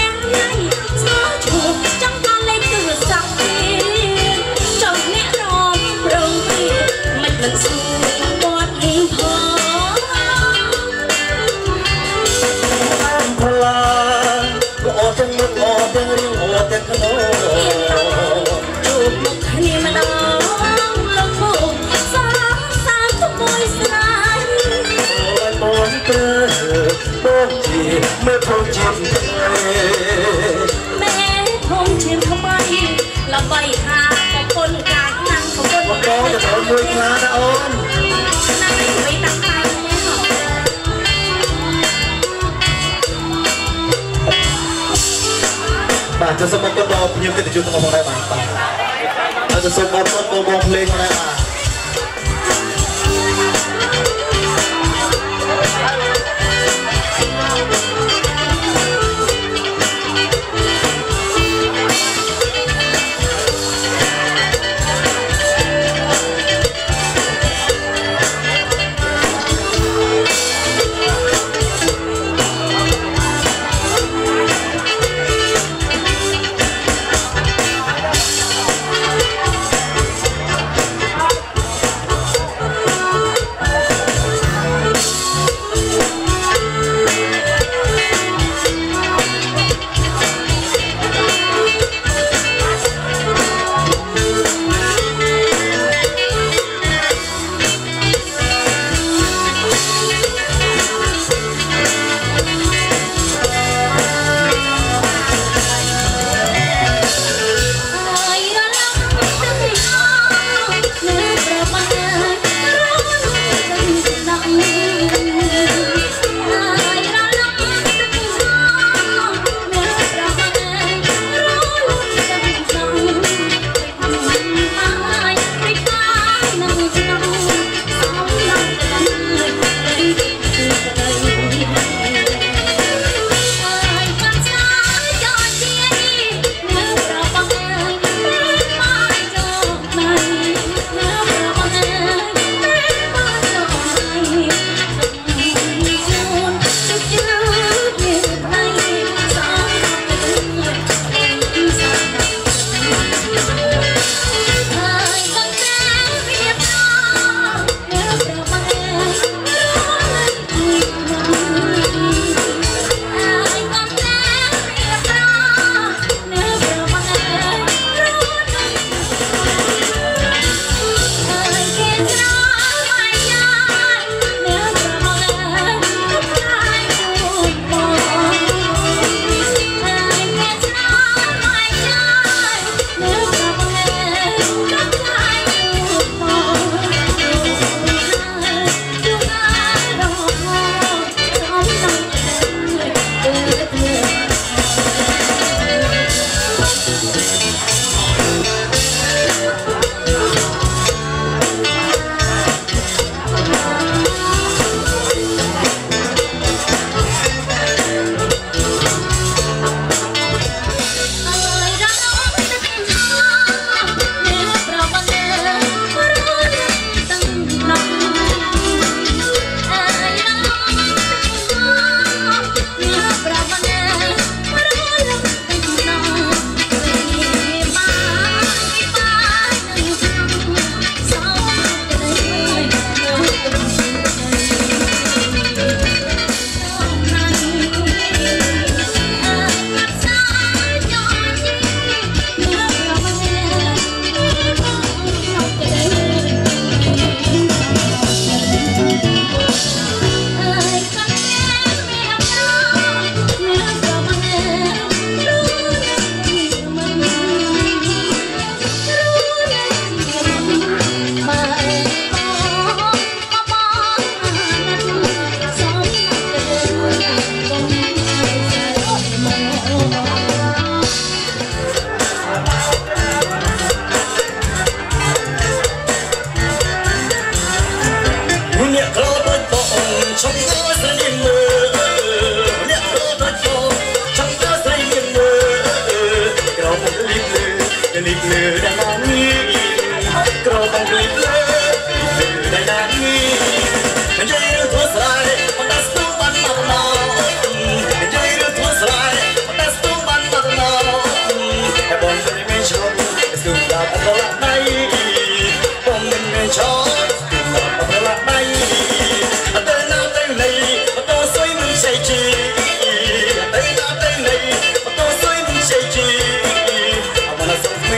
ទាំងមុខអទាំងរៀងអទាំងខ្នងជួបមុខគ្នាម្ដងលោកពូសាសាក្មួយស្នាយអូនមកទៅមកជាមេផងជាមេធំជាថ្មីល្បីថាប្រពន្ធកាចណាស់ប្រពន្ធបងទៅទៅមួយខ្លាណាអូនណាស់មិនតាំងតែបាទจะสมบูรณ์ដល់ភ្ញៀវកិត្តិយសទាំងអស់ផងដែរបាទហើយจะសូមអរគុណបងភ្លេងផងដែរបាទ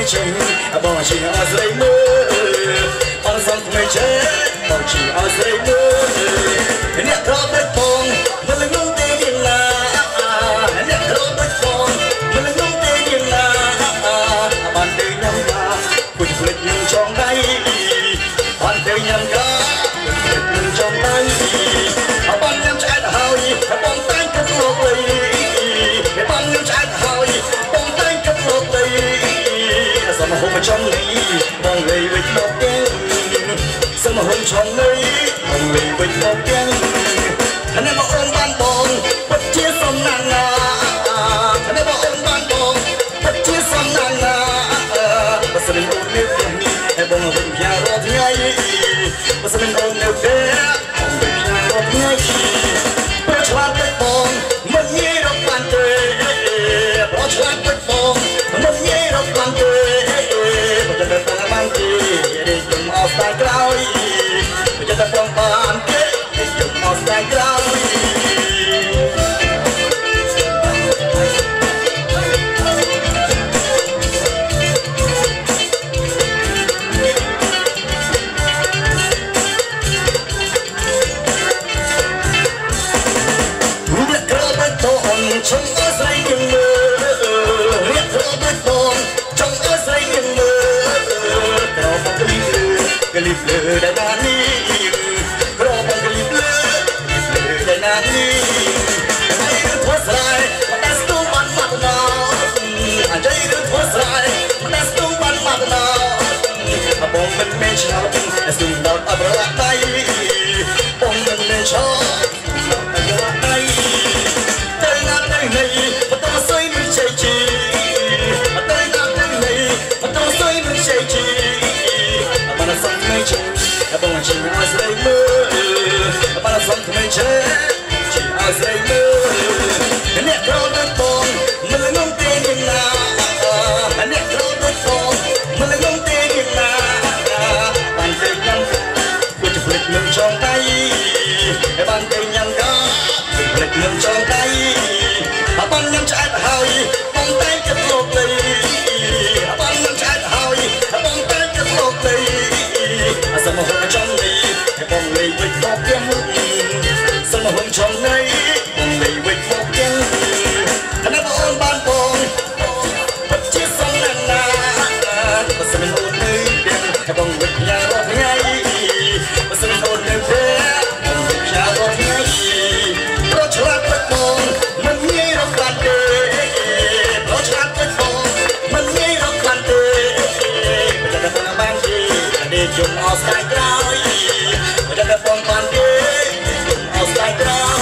ចេញបងជាអស្រីមើលអនសំថ្មីចេញបងជាអស្រីមើលអ្នករត់ដូចបងមិនលងទេនាងណាអ្នករត់ដូចបងមិនលងទេនាងណាបានទៅញ៉ាំកាគួយភ្លេចនឹងចងដៃបានទៅញ៉ាំកាគួយភ្លេចនឹងចងដៃបានញ៉ាំឆ្អែតហើយបងតែងគិតលោកលីបានញ៉ាំឆ្អែតហើយបងតែងគិតលោកលីសមហូបចំលីបងលីវិចមកទាំងសមហូបចំលីបងលីវិចមកទាំងហើយមកអូនបានបងពិតជាសំណាងណាហើយមកអូនបានបងពិតជាសំណាងណាបើសិនអូននៅផ្ទះនេះហើយបងវិញយ៉ាងរាល់ថ្ងៃបើសិនអូននៅផ្ទះបងវិញយ៉ាងរាល់ថ្ងៃព្រោះឆ្លាតដូចបងមិនងាយរកបានទេព្រោះឆ្លាតដូចបងមិនងាយរកបានទេបើจะទៅតាមបានទេនេះខ្ញុំអស់តែក្រោយបើจะទៅបងបានទេនេះខ្ញុំអស់តែក្រោយtrong ở dây những mơ biết rõ biết bon trong ở dây những mơ có một cái lip lơ cái lip lơ đại nam đi có một cái lip lơ lip lơ đại nam đi anh cứ thoát dài mà ta stung bắn mặt nào anh chơi cứ thoát dài mà ta stung bắn mặt nào bông mình mê cháo stung đọt ở bờ tay bông mình mê cháo ở bờ tay này mà tôi xoay mình chạy chi mà tôi đang đang này mà tôi xoay mình chạy chi mà nó sống mấy chân mà bông chỉ ai dây mơ mà nó sống mấy chân chỉ ai dây mơ nét đâu đất bông mình là ngông tiền nhưng na nét đâu đất bông mình là ngông tiền nhưng na bàn tay nhăn của chụp lịch mình trong tay bàn tay nhăn cá chụp lịch mình trong tay bạn nhắm trái hơi bông tay kết lột lì bạn nhắm trái hơi bông tay kết lột lì sao mà hôm trong này bông lì vịt bọc kem sao mà hôm trong này bông lì vịt bọc kem anh đã ôn ban bông bất chiết sông nàng na và sao mình ôn nơi đêm bông vịt nhà rót ngay và sao mình ôn nơi đêm bông vịt nhà rót ngay rót cho lát bất bông mình nghe rộng bàn tê nó chát với bông mình nghe rộng bàn tê bây giờ ta đang mang gì để dùng ao sky cloud bây giờ ta phong bàn tê dùng ao sky cloud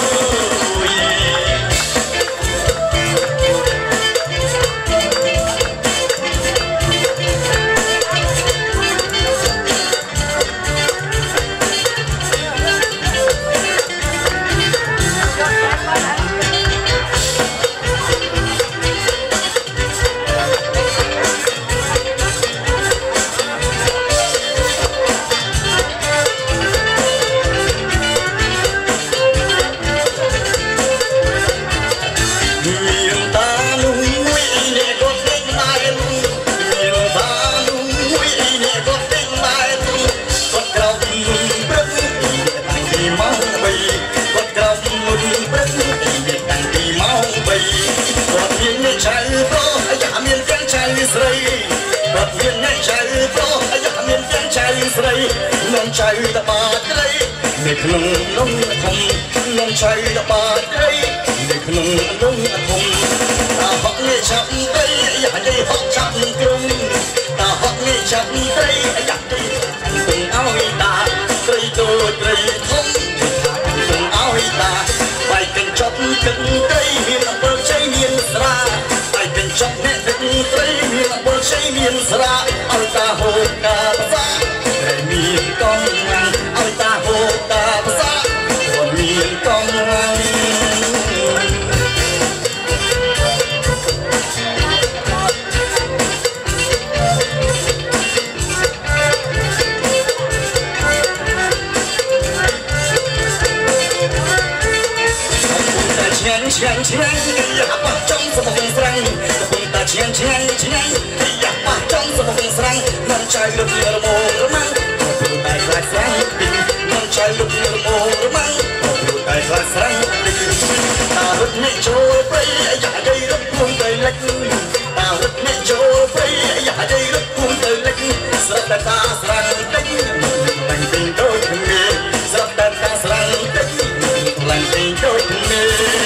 chạy ta ba đây để khung nông thùng nông chạy ta ba đây để khung nông thùng ta học nghe chậm đây ya đây học chậm cung ta học nghe chậm đây ya đây từng áo ta cây tô cây thông từng áo ta bài cần chót cần đây miền bờ trái miền ra bài cần chót nét cần đây miền bờ trái miền ra áo ta hồ ta ra miền con ngang áo ta hồ ta ra miền con ngang chén chén chén ya pa trong sa bông răng bông ta chén chén chén ya pa ចំសមុខស្រាំងមិនចៃលុបរមោរម៉ាំងតែខ្លាចស្រាំងមិនចៃលុបរមោរម៉ាំងតែខ្លាចស្រាំងតារត់នេះចូលព្រៃយ៉ាយាយរត់ពុំទៅលិចតារត់នេះចូលព្រៃយ៉ាយាយរត់ពុំទៅលិចស្រាប់តែតាស្រាំងតិចមិនពេញដូចគ្នាស្រាប់តែតាស្រាំងតិចមិនពេញដូចគ្នា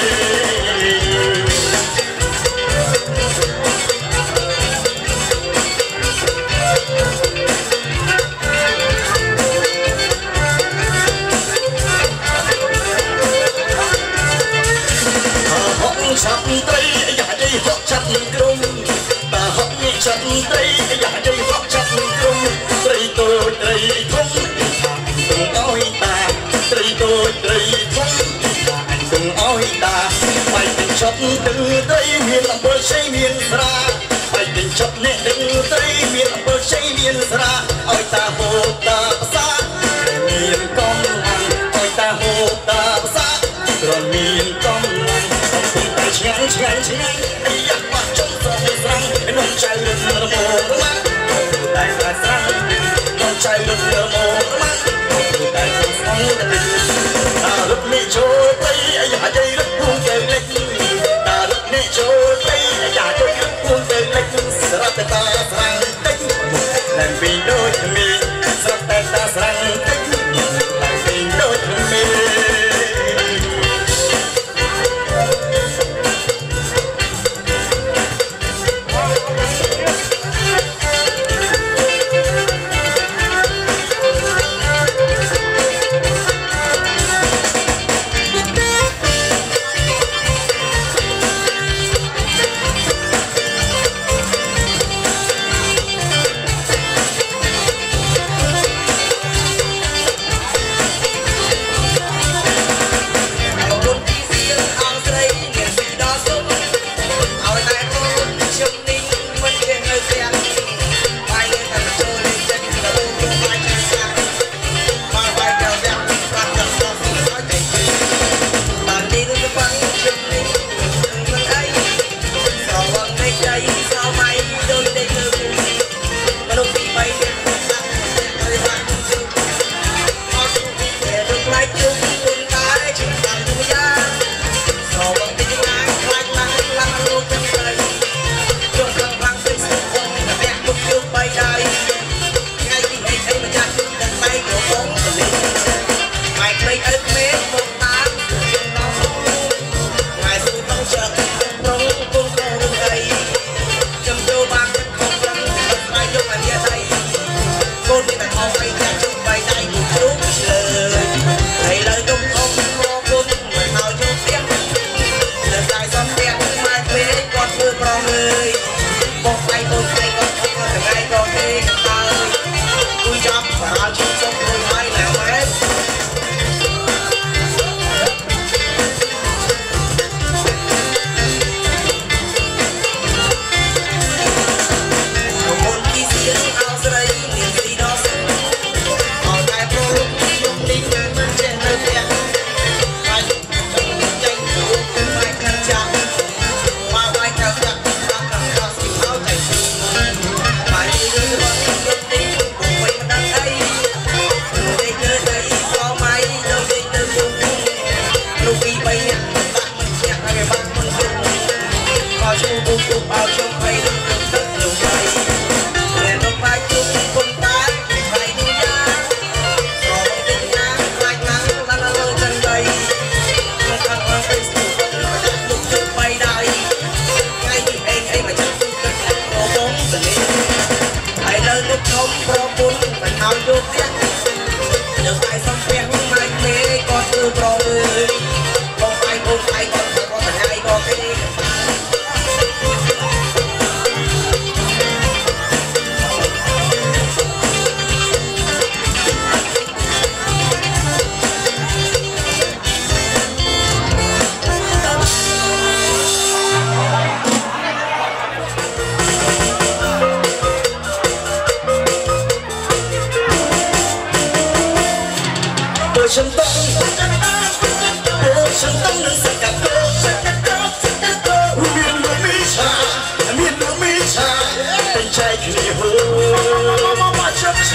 ចាប់ត្រីយ៉ាយាយហក់ចាប់ក្រុមតាហក់នេះចាប់ត្រីយ៉ាយាយហក់ចាប់ក្រុមត្រីតូចត្រីធំទុំអើយតាត្រីតូចត្រីធំទុំអើយតាបាយពេញចាប់ទឹកត្រីមានអំបិលឆៃមានស្រាបាយពេញចាប់នេះទឹកត្រីមានអំបិលឆៃមានស្រាឲ្យតាហូបតាផ្សាមានកំឡាំងឲ្យតាហូបតាផ្សាគ្រាន់មានកំឡាំងឆ្ងាញ់ឆ្ងាញ់ឆ្ងាញ់អាយ៉ាបាក់ចុំសំស្រាំងនំចៅលឹករមោម៉ាក់តែស្រាស្រាំងនំចៅលឹករមោម៉ាក់តែស្រាស្រាំងតារត់នេះចូលទៅអាយ៉ាយាយរត់ពុំទៅលិចតារត់នេះចូលទៅអាយ៉ាយាយរត់ពុំទៅលិចស្រាប់តែតាស្រាំងតិចឡើងពីដូចគ្នាស្រាប់តែតាស្រាំងតិចឡើងពីដូចគ្នា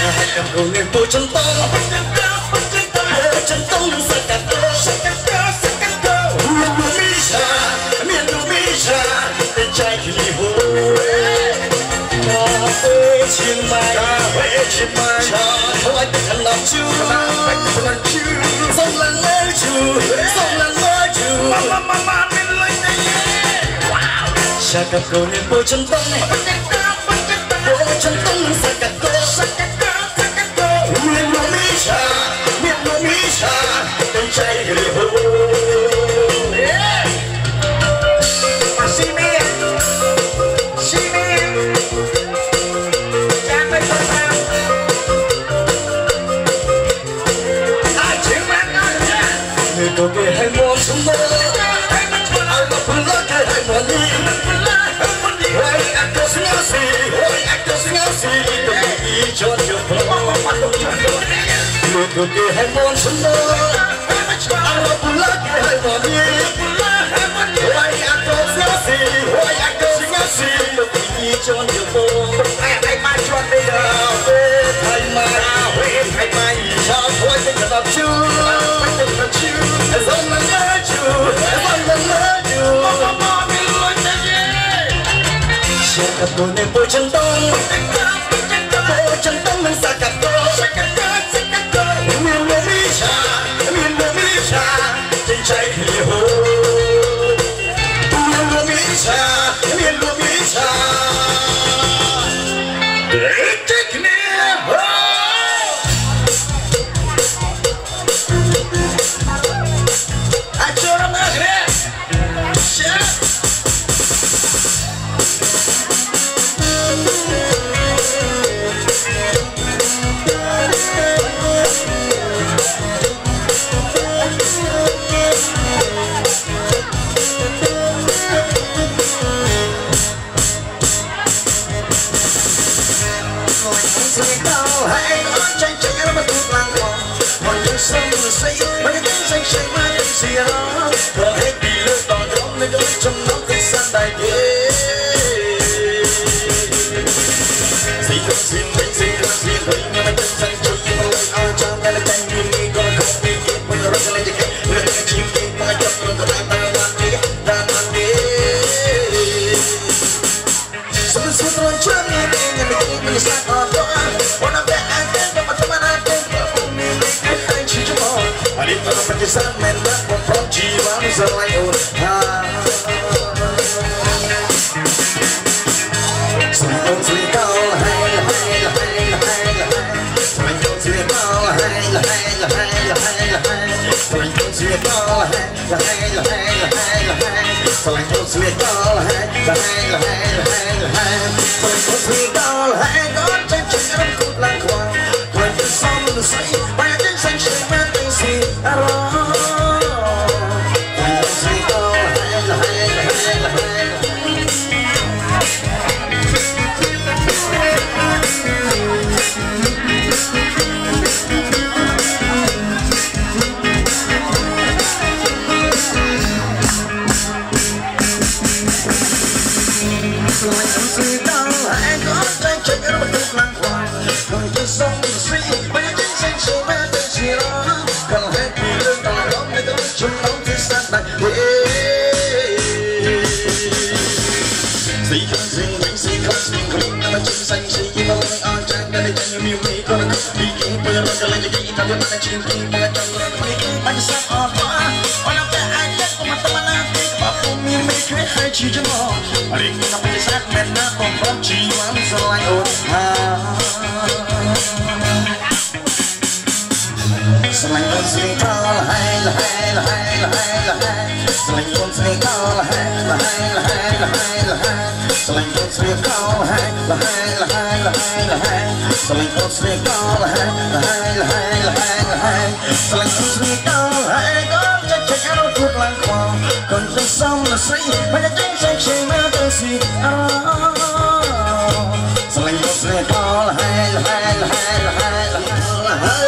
hai em cùng nên bôi chân tông chân tông sắc cà tơ sắc cà tơ sắc cà tơ miền núi mi trà miền núi mi trà tên trai thì hồ cà phê chiên mai cà phê chiên mai thôi anh tình làm chú sông lần mơ chú sông lần mơ chú mama mama mình lên đây cha cà cầu nên bôi chân tông bôi chân tông sắc cà tơ sắc cà tơ sắc cà tơ miền núi mi trà miền núi mi trà tên trai thì hồ Cô kể hay mua súng mơ ai mà phun lót kể hay mua đi ôi anh tôi xin ngáo xì ôi anh tôi xin ngáo xì tôi đi cho chiều phố cô kể hay mua súng mơ ai mà phun lót kể hay mua đi ôi anh tôi xin ngáo xì ôi anh tôi xin ngáo xì tôi đi cho chiều phố ai mai cho đi đâu thay mai thay mai sao thôi bây giờ đọc chưa As long as I love you, as long as I love you, mama, me like that, yeah. Shake up on the boy chân tông, boy chân tông mình sa cà tô, miền núi mi trà, miền núi mi trà, trên trái thì hồ, miền núi mi trà, miền núi mi trà, take me home. Có hết đi lướt tỏ nhóm nơi đôi trong nóng cây sàn đại ghế Xin không xin mình xin không xin mình nhưng mà chân xanh chung nhưng mà lời ao trong ngay là tranh nhìn đi có không đi kịp mà nó rớt lên trên cây lượt cái chim kịp mà chấp luôn có đang đang đang đi đang đang đi Sớm sớm rồi chưa nghe đi nhà mình đi mình sát ở đó Wanna bet I can but my time I can but for me make it ain't you tomorrow I didn't know but you said man that one from G I'm so like oh Sling on sling call hey hey hey hey Sling on sling call hey hey hey hey Sling on sling call hey hey hey hey Sling on sling call hey hey hey hey Sling on sling call hey con chân chân em cút lang quang Quay từ sau mình say bay trên xanh xanh mà tình si aro Chỉ cho mò, đi ngắm cái sát men na còn bám chỉ mắm sao anh ôn ha. Slang con sling call hay là hay là hay là hay là hay. Slang con sling call hay là hay là hay là hay là hay. Slang con sling call hay là hay là hay là hay là hay. Slang con sling call hay là hay là hay là hay là hay. Slang con sling call hay con chắc chắc nó thuộc làng khoa. Còn trong sông là say mà đã tránh say say mà tôi si à. Slang con sling call hay là hay là hay là hay là hay là hay.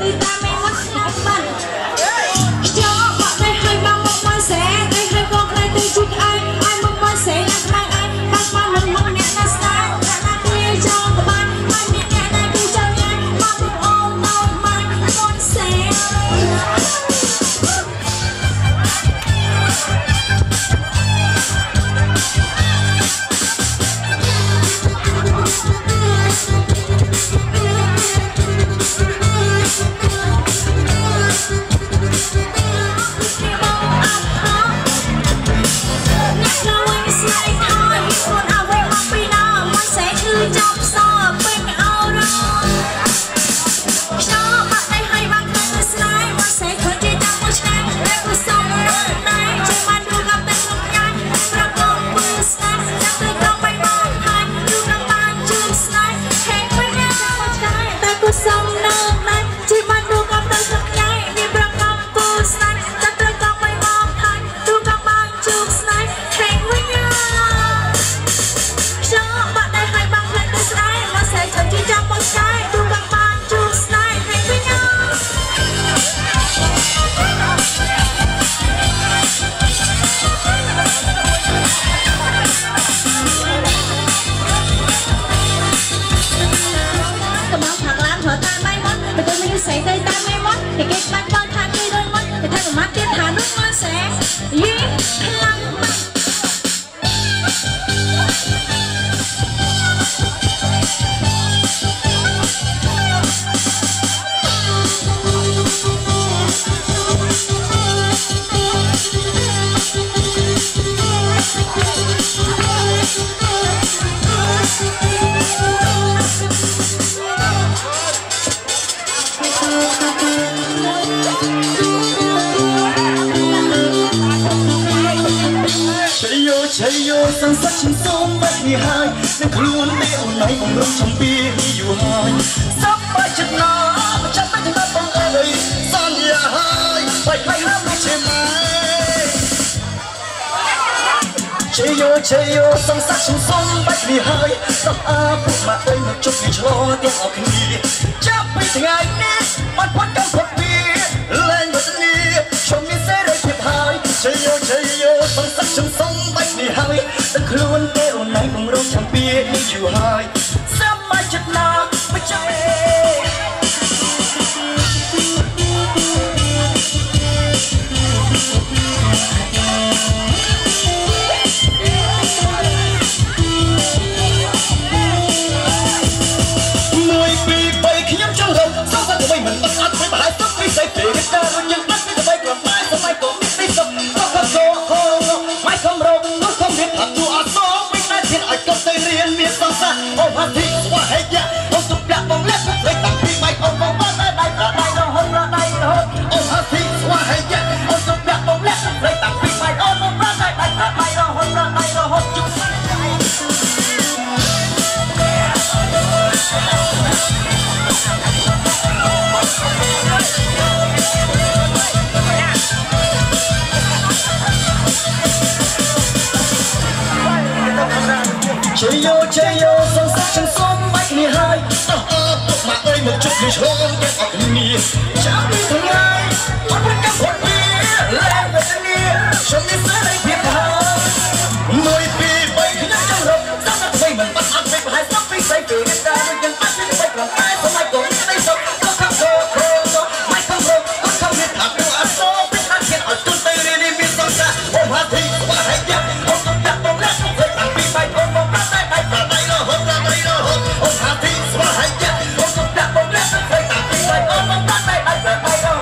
Bye.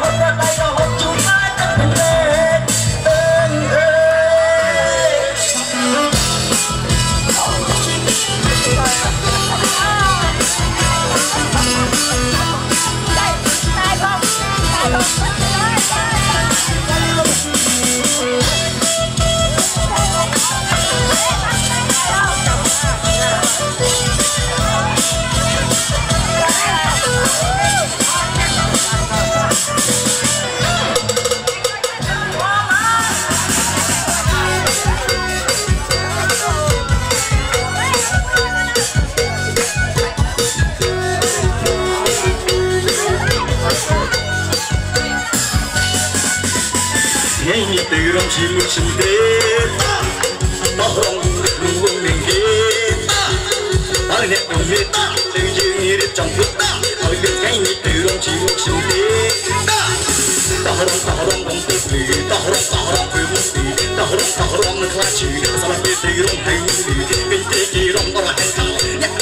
ថ្ងៃនេះទៅរំជាមួយខ្ញុំទេបោះរងរួងនឹងគេហើយអ្នកនឹងមានទៅយើងរៀបចំពុតហើយពេលថ្ងៃនេះទៅរំជាមួយខ្ញុំទេតោះរំតោះរំរំទៅពីតោះរំតោះរំពីមុខពីតោះរំតោះរំនឹងខ្លាចឈឺសម្រាប់ពេលទៅរំទៅវិញទេគេរំដល់ហើយខាងអ្នក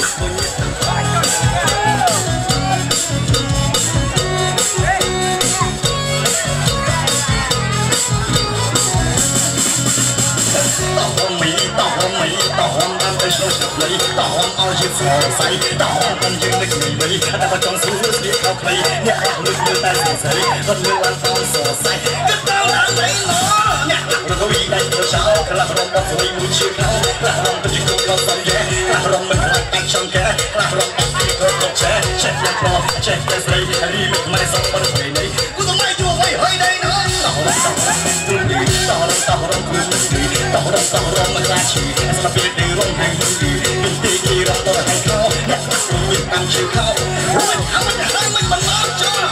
តោះមីតោះមីតោះតាមទៅឆ្លងឆ្លងតោះឲ្យជាសរសៃតោះតាមយើងនឹកមីតែបើចង់ស្រួលស្លៀកខោខ្លីអ្នកនឹកមើលតែសរសៃគាត់មើលបានតាមសរសៃក៏តើឡើងទៅអ្នករកវីដៃទៅចោលខ្លះរំបាត់ស្រួយមួយឈឺខោខ្លះរំទៅជាគុកដល់សំយ៉ែខ្លះរំមិនខ្លាចតែចង់កែខ្លះរំអត់ពីគាត់ទៅឆេះឆេះយ៉ាងប្រឆេះតែស្រីរីមិនមិនសពទៅនេះគូទៅមកជួយឲ្យហើយដែរណាតោះរំតោះរំទូនេះតោះរំតោះរំគូនេះតោះរំតោះរំមកឡាឈីសម្រាប់ពេលទៅរំហើយនេះទីគេរំដល់ហើយខោអ្នកមានតាមឈឺខោរួចអត់ទៅហើយមិនបានមកចោល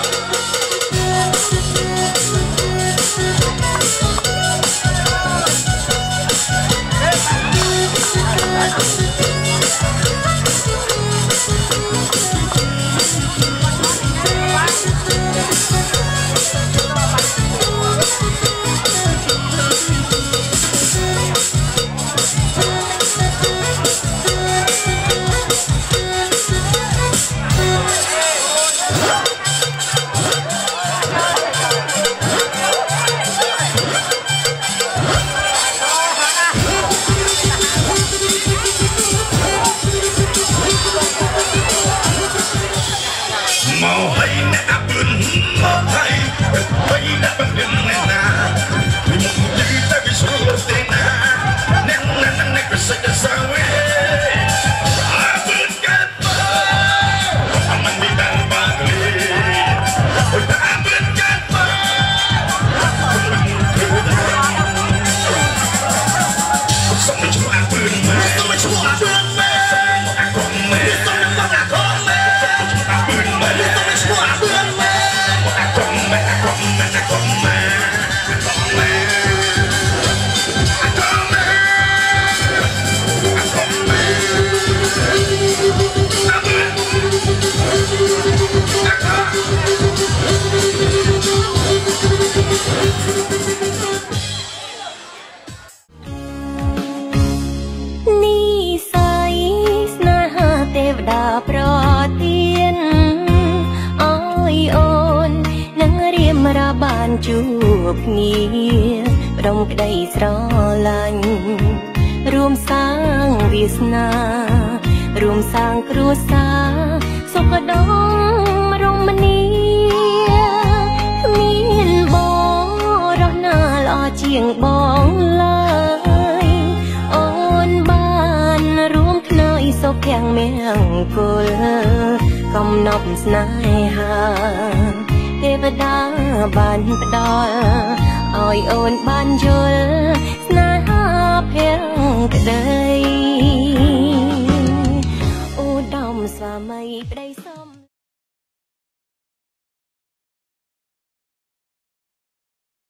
ជួបគ្នាប្រំក្តីស្រឡាញ់រួមសាងវាសនារួមសាងគ្រួសារសុខដុមរមនាគ្មានបងរស់ណាល្អជាងបងឡើយអូនបានរួមខ្នើយសុខទាំងមង្គលកំណប់ស្នេហាទេវតាបានផ្ដល់ឲ្យអូនបានយល់ស្នេហាភៀងក្តីអូនដំស្វាមីប្តី